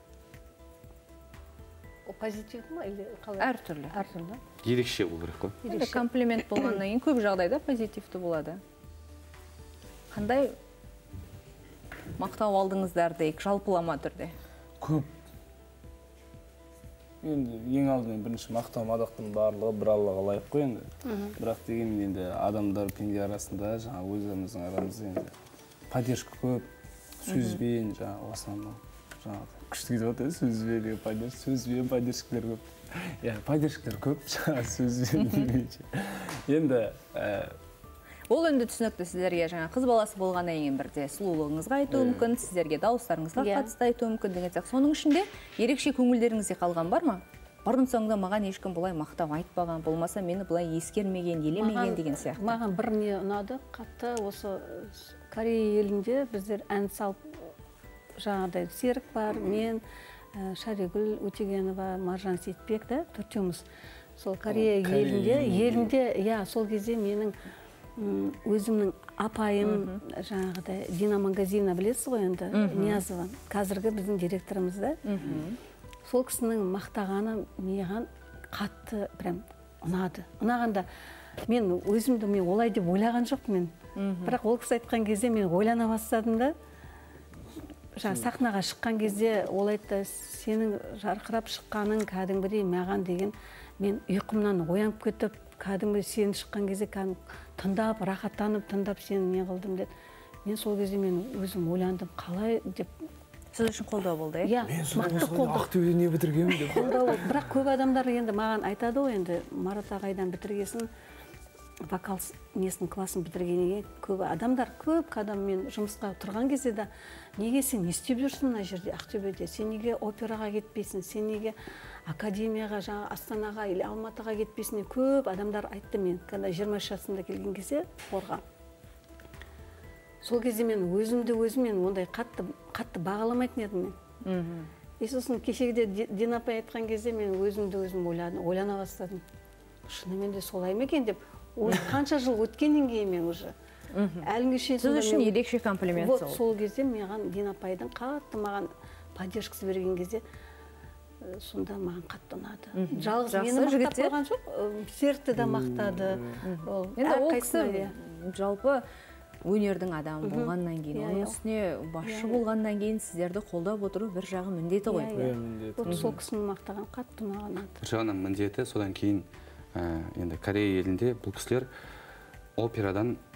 S4: Позитив ма или қалай?
S2: Әртүрлі.
S4: Әртүрлі.
S5: Ерекше болу керек қой.
S2: Комплимент болғаннан кейін көп жағдайда позитивті болады. Қандай мақтау алдыңыздар дейік, жалпылама түрде?
S3: Көп. Енді ең алдымен бірінші мақтау мадақтың барлығы бір Аллаға лайық қой енді. Бірақ дегенмен енді адамдар пенде арасында, жаңа өзіміздің арамызда енді поддержка көп, сөзбен, жаңа основном, жаңа күшті кетіп отыр, сөзбен, поддержкалар көп. Поддержкалар көп, жаңа сөзбен демейінше. Енді
S2: ол үнді түсінікті сіздерге жаңа қыз баласы болғаннан кейін бірде сұлулығыңызға айтуы мүмкін, сіздерге дауыстарыңызға қатысты айтуы мүмкін деген сияқты. Соның ішінде ерекше көңілдеріңізде қалған бар ма? Бұрын соңында маған ешкім бұлай мақтау айтпаған, болмаса мені бұлай ескермеген, елемеген деген сияқты.
S4: Маған бір не ұнады, қатты осы Корея елінде біздер ән салып, жаңағыдай Серік бар, мен, Шаригүл Өтегенова, Маржан Сейітбек та төртеуміз. Сол Корея елінде, сол кезде менің өзімнің апайым, жаңағыдай Дина Магазина білесіз ғой енді, Ниязова, қазіргі біздің директорымыз да. Сол кісінің мақтағаны маған қатты прям ұнады. Ұнағанда мен өзімді олай деп ойлаған жоқпын мен. Бірақ ол кісі айтқан кезде мен ойлана бастадым да. Сахнаға шыққан кезде ол айтты, сенің жарқырап шыққаның кәдімгідей маған деген мен ұйқымнан оянып кетіп, кәдімгі сен шыққан кезде тыңдап, рахаттанып, тыңдап сені не қылдым деді. Мен сол кезде мен өзім ойландым, қалай деп.
S2: Сіз үшін қолдау болды,
S3: е? Мен сол Ақтөбеде не бітіргенмін деп.
S4: Қолдау болды. Бірақ көп адамдар енді маған айтады ғой, енді Марат ағайдан бітіргесін, вокал несін класын бітіргенеге көп адамдар, көп адам мен жұмысқа тұрған кезде де, неге сен не істеп жүрсің мына жерде Ақтөбеде? Сен неге операға кетпейсің? Сен неге академияға, жаңа Астанаға или Алматыға кетпесіне көп адамдар айтты мен, когда 23 жасымда келген кезде қорға. Сол кезде мен өзімді ондай қатты бағаламайтын едім мен. Сосын кешегіде Дина апай айтқан кезде мен өзімді ойлана бастадым. Шынымен де солай ма екен деп, қанша жыл өткеннен кейін мен уже.
S2: Сіз үшін ерекше комплимент сол.
S4: Сол кезде маған Дина апайдың қатты маған поддержкасы берген кезде сонда маған қатты ұнады. Жалғыз мені мақтап қойған жоқ, Серікті де мақтады.
S2: Енді ол кісі жалпы өнердің адамы болғаннан кейін, оның үстіне басшы болғаннан кейін сіздерді қолдап отыру бір жағы міндеті ғой.
S4: Сол кісінің мақтаған қатты маған ұнады.
S5: Бір жағынан міндеті, содан кейін енді Корея елінде бұл кісілер операдан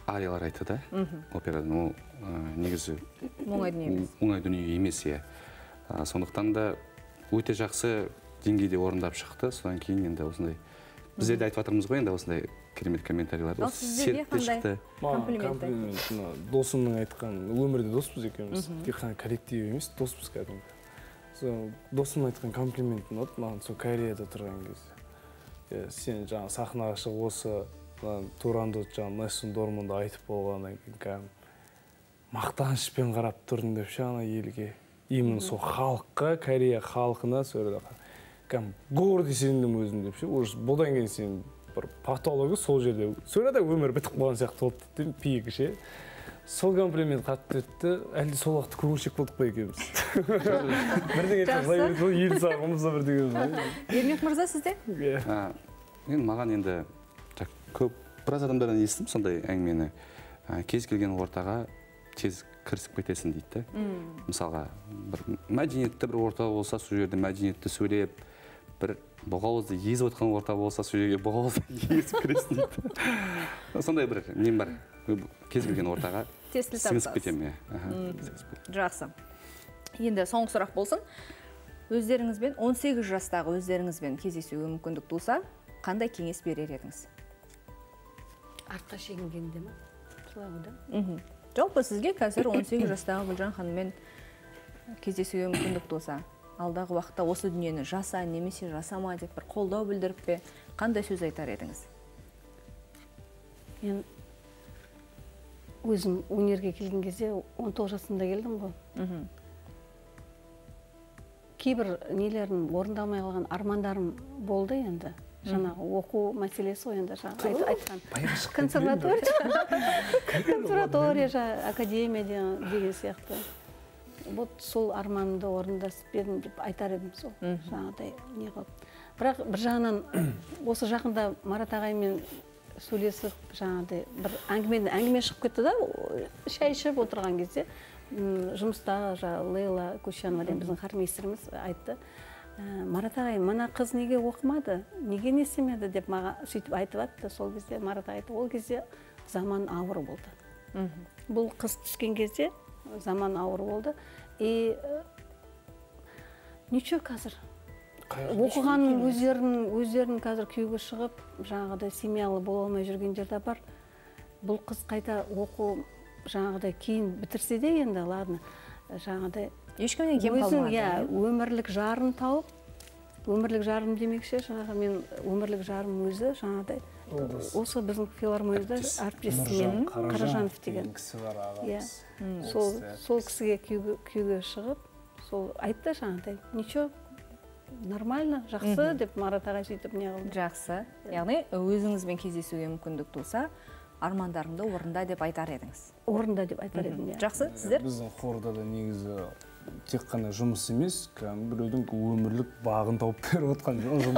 S5: ариялар айтты да, операдан. Ол негізі
S2: оңай
S5: дүние емес, иә. Сондықтан да өте жақсы деңгейде орындап шықты. Содан кейін енді осындай біздер де айтып жатырмыз ғой, енді осындай керемет комментарийлар.
S2: Ал сіздерге қандай
S3: комплимент? Досымның айтқан, өмірде доспыз екеуміз, тек қана коллектив емес, доспыз кәдімгі. Досымның айтқан комплимент ұнады маған сол Кореяда тұрған кезде. Сен жаңа сахнаға шығып осы Турандот жаңа Нессон Дормунды айтып болғаннан кейін мақтанышпен қарап тұрдың деп ана елге. Именно сол халыққа, Корея халқына гордый сендім өзім деп ше. Бұдан кейін сен бір патологы сол жерде. Сөйледі өмір бітіп қалған сияқты болды пигі ше. Сол комплимент қатты өтті. Әлде сол уақытта көңілшек болдық па екеуміз. Бірдеңе жазай берді ғой, ел сағымызда бірдеңе.
S2: Ермек мырза сізде?
S5: Мен маған енді көп біраз адамдардан естідім сондай әңгімені. Кез келген ортаға тез кірісіп кетесің дейді. Мысалға, бір мәдениетті бір орта болса, сол жерде мәдениетті сөйлеп, бір бұғауызды езіп отқан орта болса, сол жерге бұғауызды езіп кіресің дейді. Сондай бір нем бар. Кез келген ортаға сіңісіп кетемін.
S2: Жақсы. Енді соңғы сұрақ болсын. Өздеріңізбен, 18 жастағы өздеріңізбен кездесуге мүмкіндік туса, қандай кеңес берер едіңіз?
S4: Артқа шегінгенде ма?
S2: Жалпы сізге қазір 18 жастағы Гүлжан ханыммен кездесуге мүмкіндік туса, алдағы уақытта осы дүниені жаса, немесе жасама деп бір қолдау білдіріп пе, қандай сөз айтар едіңіз?
S4: Мен өзім өнерге келген кезде 19 жасында келдім ғой. Кейбір нелерін орындамай қалған армандарым болды енді. Жаңағы оқу мәселесі ғой енді айтқан. Консерватория, академия деген сияқты. Сол арманымды орындасып едім деп айтар едім сол. Жаңағыдай не қылып. Бірақ бір жағынан осы жақында Марат ағаймен сөйлесіп, жаңағыдай бір әңгіме шығып кетті да, шай ішіп отырған кезде жұмыста Лейла Кущанова деген біздің хормейстеріміз айтты. Марат ағай, мына қыз неге оқымады, неге не істемеді деп маған сөйтіп айтып атты. Сол кезде Марат ағай айтты, ол кезде заман ауыр болды. Бұл қыз түскен кезде заман ауыр болды. Ничего қазір. Оқығанның өздерінің қазір күйеуге шығып, жаңағыдай семьялы бола алмай жүргендер де бар. Бұл қыз қайта оқу жаңағыдай кейін бітірсе де енді, ладно, жаңағыдай
S2: ешкімнен кем қалмады.
S4: Өмірлік жарын тауып, өмірлік жарым демекші, жаңағы мен өмірлік жарым өзі, жаңағыдай, осы біздің филармонияда әріптесімен Қаражанов деген
S3: кісі бар ағамыз.
S4: Сол кісіге күйеуге шығып, сол айтты жаңағыдай, ничего, нормально, жақсы деп Марат ағай сөйтіп не қылды.
S2: Жақсы. Яғни өзіңізбен кездесуге мүмкіндік туса, армандарымды орында деп айтар едіңіз.
S4: Орында деп айтар едім.
S2: Жақсы, сіздер?
S3: Біздің хорда да негізі тек қана жұмыс емес, біреудің өмірлік бағын тауып беріп отқан жұмыс.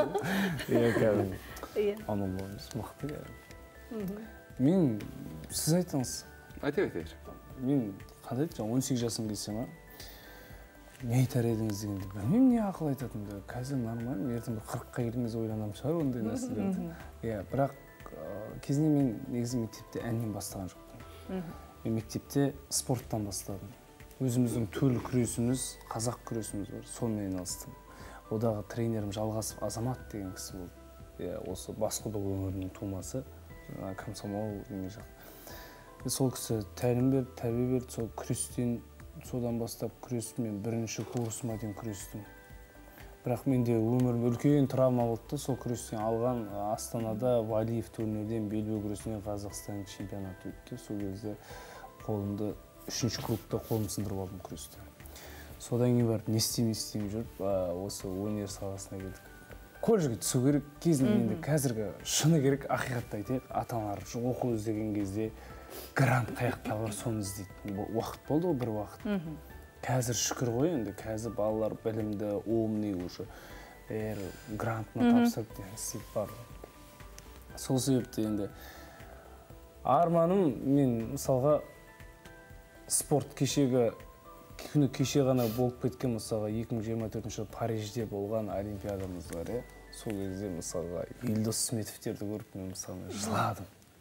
S3: Анамыз мықты. Мен, сіз айтыңыз.
S5: Айтайық.
S3: Мен қандай 18 жасым келсе ма, не айтар едіңіз дегенде, білмеймін не ақыл айтатынды. Қазір нормально, ертең 40-қа келгенде ойланам шығар ондай нәрселерді. Бірақ кезінде мен негізі мектепте әннен бастаған жоқпын. Мен мектепте спорттан бастадым. Өзіміздің төл күресіміз, қазақ күресіміз бар, сонымен айналыстым. Одағы тренерім Жалғасов Азамат деген кісі болды. Осы Басқұдық өңірінің тумасы, комсомол деген жақ. Сол кісі тәлім берді, тәрбие берді, сол күрестен, содан бастап күрестім, мен бірінші курсыма дейін күрестім. Бірақ менде өмірім үлкен травма болды. Сол күрестен алған Астанада Валиев турнирден белбеу күресінен Қазақстан чемпионаты өтті. Сол кезде қолымды 3-ші клубта қолым сындырып алдым күресте. Содан кейін барып не істеймін жүріп, осы өнер саласына келдік. Колледжге түсу керек кезінде енді қазіргі шыны керек, ақиқатты айтайық, ата-аналар оқу іздеген кезде грант қаяқта бар, соны іздейтін уақыт болды ғой, бір уақыт. Қазір шүкір ғой енді, қазір балалар білімді, умный уже, грантына тапсырып істеп бар. Сол себепті енді арманым, мен мысалға спорт кешегі, күні кеше ғана болып кеткен мысалға 2024 жылы Парижде болған олимпиадамыз бар. Сол кезде мысалға Елдос Сметовтерді көріп мен мысалға жыладым.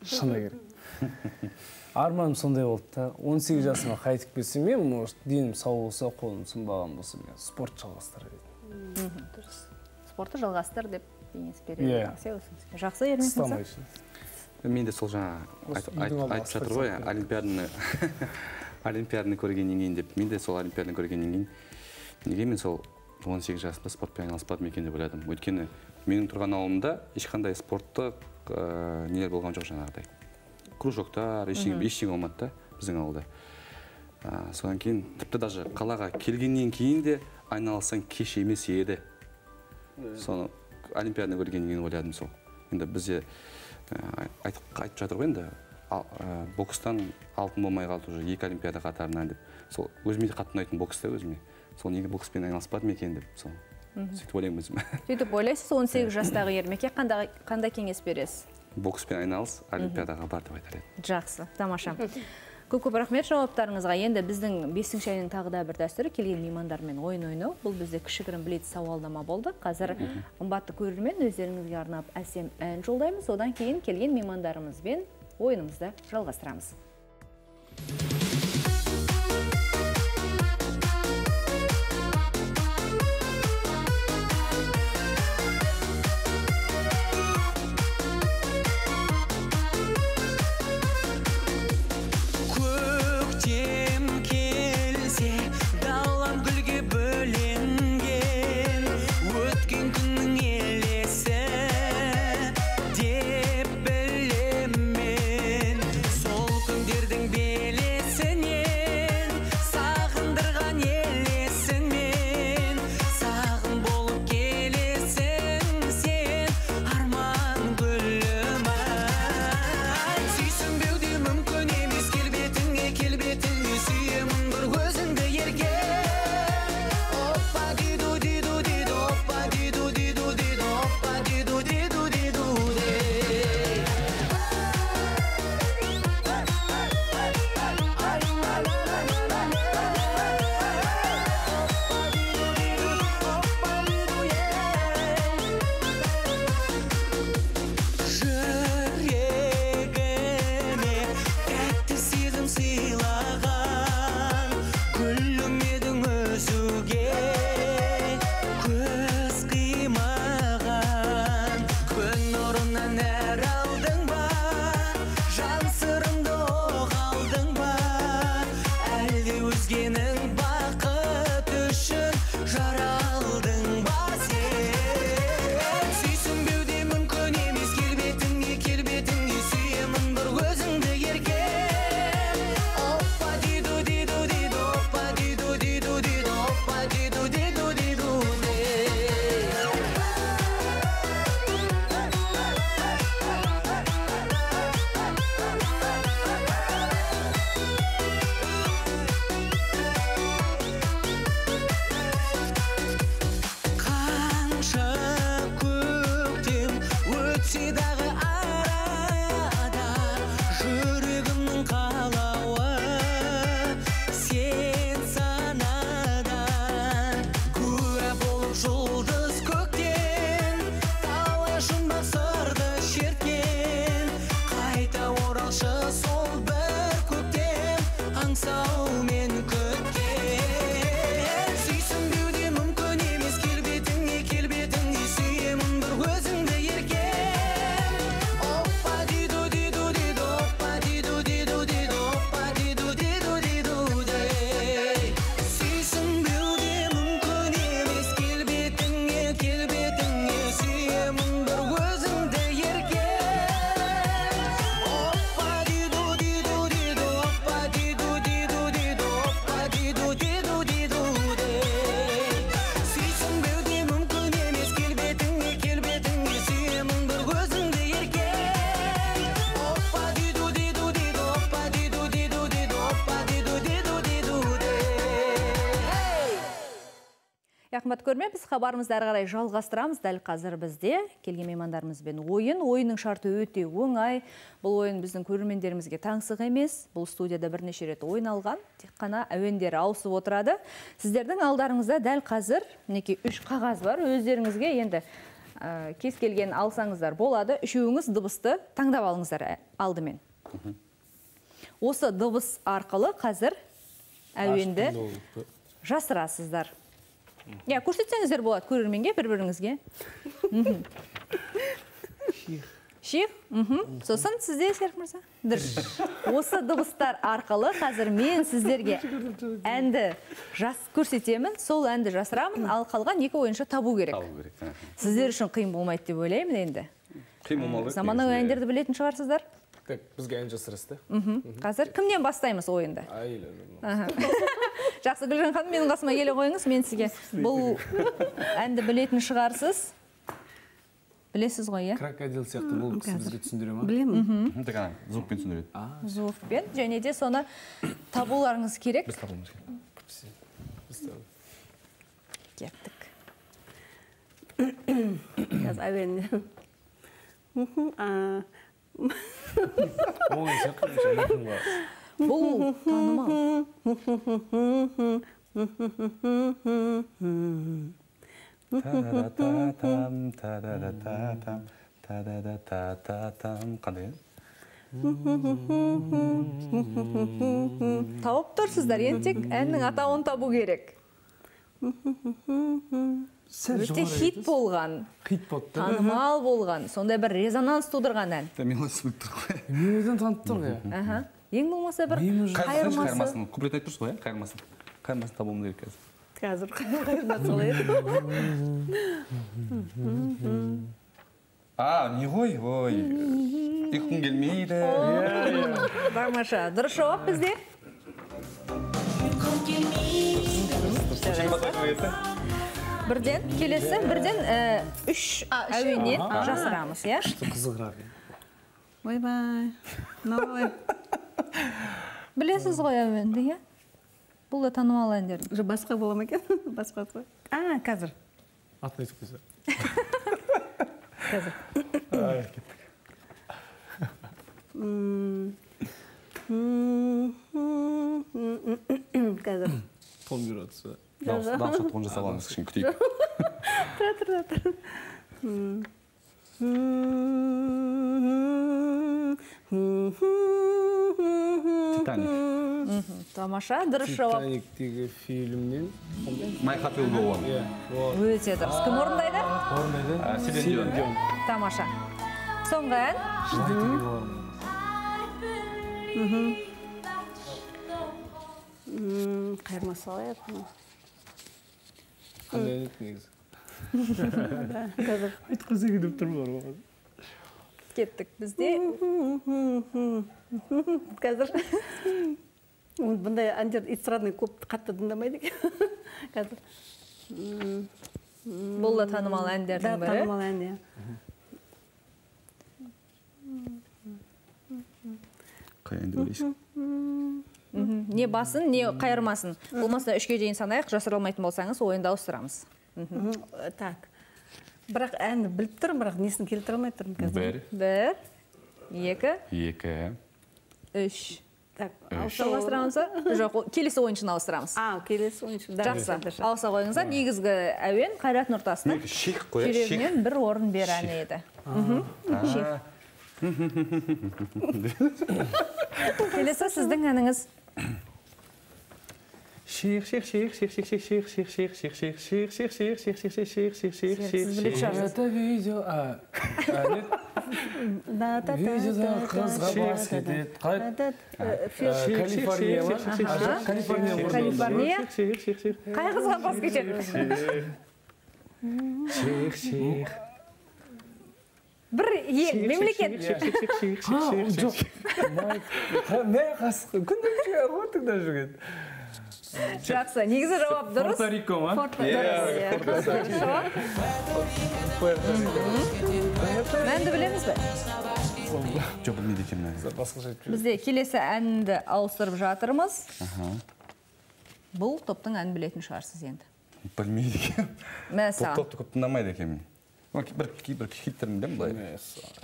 S3: шыны керек. Арманым сондай болды да. 18 жасыма қайтып келсем, мен может денім сау болса, қолым сынбаған болса, мен спорт жалғастырар едім.
S2: Дұрыс. Спортты жалғастыр деп кеңес береді. Жақсы, Ермек.
S5: Мен де сол жаңа айтып жатыр ғой, олимпиаданы көргеннен кейін деп, мен де сол олимпиаданы көргеннен кейін, неге мен сол 18 жасымда спортпен айналыспадым екен деп ойладым. Өйткені менің тұрған ауылымда ешқандай спорттық нелер болған жоқ жаңағыдай. Кружоктар, ештеңе болмады да біздің ауылда. Содан кейін, тіпті даже қалаға келгеннен кейін де айналысаң кеш емес еді. Соны олимпиаданы көргеннен кейін ойладым сол. Енді бізде айтып жатыр ғой енді, бокстан алтын болмай қалды уже 2 олимпиада қатарынан деп. Сол өзіме де қатты ұнайтын бокс та өзіме. Сол неге бокспен айналыспадым екен деп, сол сөйтіп ойлаймын өзім.
S2: Сөйтіп ойлайсыз, 18 жастағы Ермекке қандай кеңес бересіз?
S5: Бокспен айналыс, олимпиадаға бар деп айтар едім.
S2: Жақсы, тамаша. Көп рахмет жауаптарыңызға. Енді біздің 5 шайының тағы да бір дәстүрі келген меймандармен ойын ойнау. Бұл бізде кішігірім білет сауалнама болды. Қазір қымбатты көрермен өздеріңізге арнап әсем ән жолдаймыз. Одан кейін келген меймандарымызбен ойынымызды жалғастырамыз. Қымбат көрме, біз хабарымызды әрі қарай жалғастырамыз. Дәл қазір бізде келген меймандарымызбен ойынның шарты өте оңай. Бұл ойын біздің көрермендерімізге таңсық емес. Бұл студияда бірнеше рет ойналған, тек қана әуендері ауысып отырады. Сіздердің алдарыңызда дәл қазір мінекей 3 қағаз бар. Өздеріңізге енді кез келген алсаңыздар болады. Үшеуіңіз дыбысты таңдап алыңыздар алдымен. Осы дыбыс арқылы қазір әуенді жасырасыздар. Көрсетсеңіздер болады көрерменге, бір-біріңізге. Ших. Сосын сізде, Серік мырза. Осы дыбыстар арқылы қазір мен сіздерге әнді көрсетемін, сол әнді жасырамын, ал қалған екі ойыншы табу керек. Сіздер үшін қиын болмайды деп ойлаймын енді.
S5: Қиын болмау керек.
S2: Заманауи әндерді білетін шығарсыздар.
S3: Бізге ән жасырасыз.
S2: Қазір кімнен бастаймыз ойынды? Жақсы, Гүлжан ханым, менің қасыма келе қойыңыз, мен сізге бұл әнді білетін шығарсыз. Білесіз ғой, е?
S3: Крокодил сияқты бұл сізге түсіндіре ма?
S4: Білемін.
S5: Звукпен түсіндіреді.
S2: Звукпен, және де соны табуларыңыз керек.
S5: Біз табуымыз керек.
S2: Кеттік.
S4: Қазір әуен.
S3: Оңай сияқты.
S2: Бұл танымал.
S5: Та-да-да-та-там, та-да-да-та-там, та-да-да-та-та-там. Қандай?
S2: Тауып тұрсыздар, енді тек әннің атауын табу керек. Өте хит болған, танымал болған, сондай бір резонанс тудырған ән.
S5: Мелодиясы біліп тұр ғой.
S3: Мелодияны танып тұр ғой.
S2: Ең болмаса бір қайырмасы.
S5: Куплет айтып тұрсыз ғой, қайырмасын. Қайырмасын табуым керек қазір.
S4: Қазір қайырмасы солай еді.
S5: Не ғой, ой. Ұйқым келмейді.
S2: Бармаша, дұрыс жауап бізде. Бірден, келесі, бірден үш әуеннен жасырамыз, е?
S3: Қызығырақ.
S4: Ой-бай.
S2: Білесіз ғой әуенді, е? Бұл да танымал әндер.
S4: Басқа бола ма екен? Басқа ғой. Қазір.
S3: Атын айтып қойса.
S4: Қазір. Қазір.
S3: Тон беріп отырса.
S5: Дауысқа тон жасап аламыз, кішкене күтейік.
S4: Тұра.
S5: Титаник.
S2: Тамаша, дұрыс жауап.
S3: Титаниктегі фильмнен.
S5: My Heart Will Go On.
S2: Өте дұрыс. Кім орындайды?
S3: Орындайды.
S5: Селен Дион.
S2: Тамаша. Соңғы ән.
S4: Қайырмасы қалай еді?
S3: Қандай ән еді негізі?
S4: Қазір.
S3: Айтқысы келіп тұр бар.
S2: Кеттік бізде.
S4: Қазір. Бұндай әндер эстрадный көп қатты тыңдамайды екен. Қазір.
S2: Бұл да танымал әндердің бірі.
S4: Танымал ән, иә.
S5: Қай әнді білейсің?
S2: Не басын, не қайырмасын. Болмаса үшке дейін санайық, жасыра алмайтын болсаңыз, ойында ауыстырамыз.
S4: Так. Бірақ әнді біліп тұрмын, бірақ несін келтіре алмай тұрмын қазір.
S2: Бір, екі, үш. Ауыстырамыз ба? Жоқ, келесі ойыншыны ауыстырамыз.
S4: Келесі ойыншы.
S2: Жақсы, ауыса қойыңыздар. Негізгі әуен Қайрат Нұртастың
S5: Ших қоя, Ших.
S2: жүрегінен бір орын бер әні еді. Ших. Келесі сіздің әніңіз.
S5: Ших, ших, ших, ших, ших, ших, ших, ших, ших, ших, ших, ших, ших, ших, ших, ших, ших, ших, ших, ших,
S2: біліп шығарсыз.
S3: Это видео, видеода қызға бас кетеді. Калифорния ма?
S2: Калифорния. Қай қызға бас кетеді?
S5: ших, ших.
S2: Бір ел, мемлекет.
S3: Жоқ. Не қасық? Күнде тыңдап жүрген.
S2: Жақсы, негізі жауап дұрыс.
S3: Порто-Рико ма?
S2: Мәнді білеміз бе?
S5: Жоқ, білмейді екенмін.
S2: Бізде келесі әнді ауыстырып жатырмыз. Бұл топтың әнін білетін шығарсыз енді.
S5: Білмейді екен.
S2: Мәса.
S5: Топты көп тыңдамайды екенмін. Бір хиттерін білемін былай.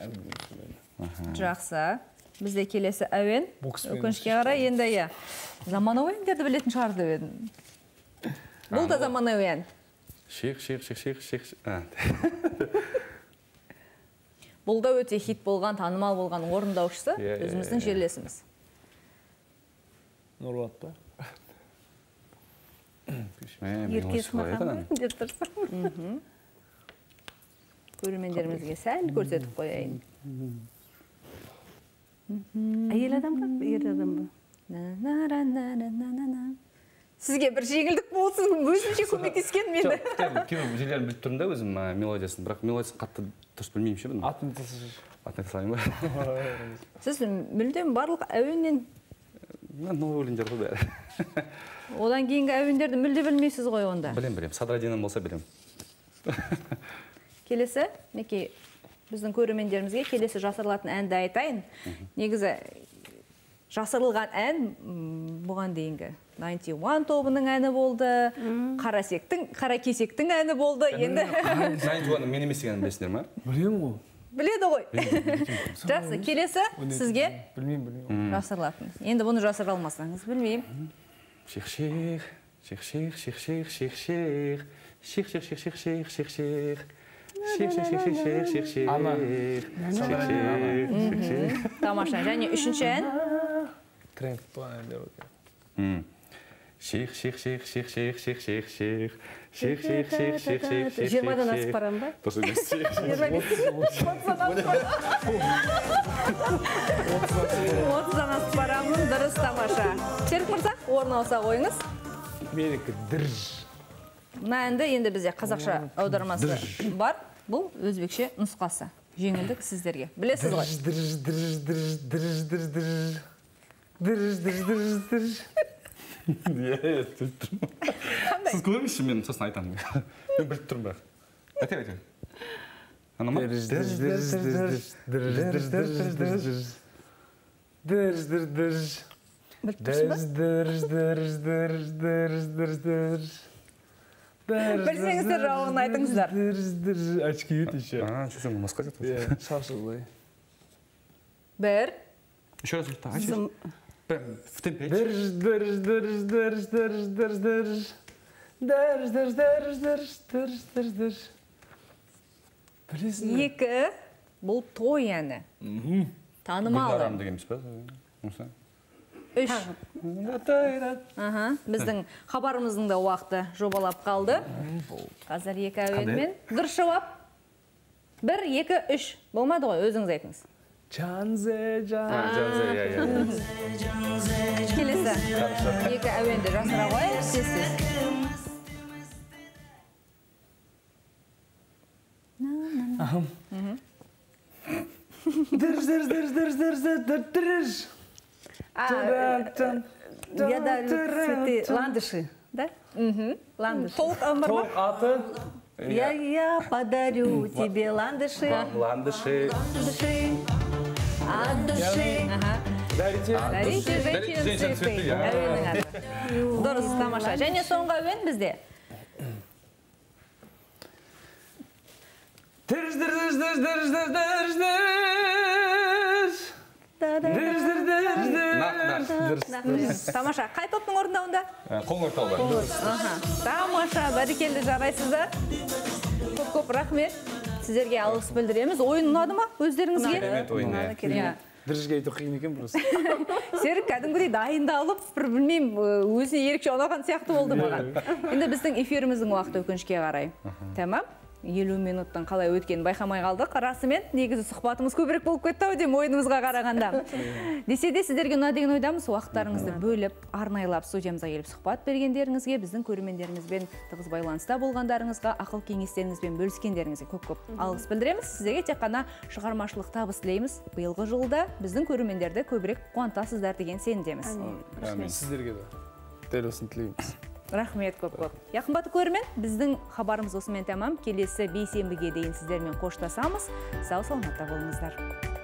S2: Жақсы. Бізде келесі әуен. Өкінішке қарай енді иә. Заманауи әндерді білетін шығар деп едім. Бұл да заманауи ән.
S5: Ших, ших, ших, ших, ших.
S2: Бұл да өте хит болған, танымал болған орындаушысы, өзіміздің жерлесіміз.
S3: Нұрбат па?
S4: Еркес Махан деп тұрсың.
S2: Көрермендерімізге сәл көрсетіп қояйын.
S4: Әйел адам ба? Ер адам ба?
S2: Сізге бір жеңілдік болсын, өзімше көмектескен мені.
S5: Кейбір жерлерін біліп тұрмын да өзім мелодиясын, бірақ мелодиясын қатты дұрыс білмеймін ше бұны.
S3: Атын
S5: айта салайын ба?
S2: Сіз мүлдем барлық әуеннен
S5: новый өлеңдер ғой бәрі.
S2: Одан кейінгі әуендерді мүлде білмейсіз ғой онда.
S5: Білем. Садрадиннан болса білем.
S2: Келесі, неке біздің көрермендерімізге келесі жасырылатын әнді айтайын. Негізі жасырылған ән бұған дейінгі 91 тобының әні болды, Қаракесектің әні болды. Енді
S5: 91-ның мен емес екенін білесіңдер ма?
S3: Білем ғой.
S2: біледі ғой. Жақсы, келесі сізге
S3: Білмеймін.
S2: жасырылатын. Енді бұны жасыра алмасаңыз білмеймін.
S5: Ших-ших, ших-ших, ших-ших, ших-ших, ших-ших, ших-ших, ших-ших, ших-ших,
S3: Ана.
S2: Тамаша. Және үшінші ән.
S3: Тренд план әндер.
S5: Ших-ших, ших-ших, ших-ших, ших-ших, ших-ших, ших-ших, ших-ших.
S4: 20-дан асып барам ба?
S5: Дұрыс емес.
S2: 30-дан асып барамын, дұрыс тамаша. Серік мырза, орын алса қойыңыз.
S3: Менікі дірж.
S2: Мына әнді енді бізде қазақша аудармасы бар. Бұл өзбекше нұсқасы. Жеңілдік сіздерге. Білесіз ғой?
S5: Сіз көрмейсіз мен сосын айтамын. Мен біліп тұрмын бірақ. Айта. Ана ма?
S2: Білсеңіздер жауабын айтыңыздар.
S3: Очки еще.
S5: Чуть-чуть маска жетті.
S3: Шаршылдай.
S2: Бір.
S5: Еще раз айтты. Прям в темпе.
S2: Екі. Бұл той әні. Танымалы.
S5: Гүлдарам дегенбіз ба?
S2: Үш. Біздің хабарымыздың да уақыты жобалап қалды. Қазір екі әуенмен. Дұрыс жауап. 1, 2, 3. Болмады ғой, өзіңіз айтыңыз.
S3: Жанзе.
S2: Келесі. Екі әуенді жасыра қойып, сіз.
S3: Дірж.
S4: Я дарю цветы, ландыши, да? Ландыши.
S2: Толық аңғар ма?
S3: Тоқ аты.
S4: Я подарю тебе ландыши.
S5: Ландыши.
S4: От души.
S2: Дарите женщин цветы. Әуенің аты. Дұрыс, тамаша. Және соңғы әуен бізде. Тамаша, қай топтың орындауында?
S5: Қоңыр тобы.
S2: Тамаша, бәрекелді, жарайсыздар. Көп рахмет. Сіздерге алғыс білдіреміз. Ойын ұнады ма өздеріңізге?
S5: Керемет ойын, иә.
S3: Діржге айту қиын екен просто.
S2: Серік кәдімгідей дайындалып, білмеймін, өзіне ерекше ұнаған сияқты болды маған. Енді біздің эфиріміздің уақыты өкінішке қарай. Тамам. 50 минуттың қалай өткенін байқамай қалдық. Расымен негізі сұхбатымыз көбірек болып кетті ау деймін ойынымызға қарағанда. Десе де сіздерге ұнады деген ойдамыз. Уақыттарыңызды бөліп, арнайлап студиямызға келіп сұхбат бергендеріңізге, біздің көрермендерімізбен тығыз байланыста болғандарыңызға, ақыл кеңестеріңізбен бөліскендеріңізге көп алғыс білдіреміз. Сіздерге тек қана шығармашылық табыс тілейміз. Биылғы жылда біздің көрермендерді көбірек қуантасыздар деген сенімдеміз.
S3: Сіздерге де дәл осыны тілейміз.
S2: Рахмет көп. Яқынбаты көрермен, біздің хабарымыз осымен тамам. Келесі бейсенбіге дейін сіздермен қоштасамыз. Сау саламатта болыңыздар.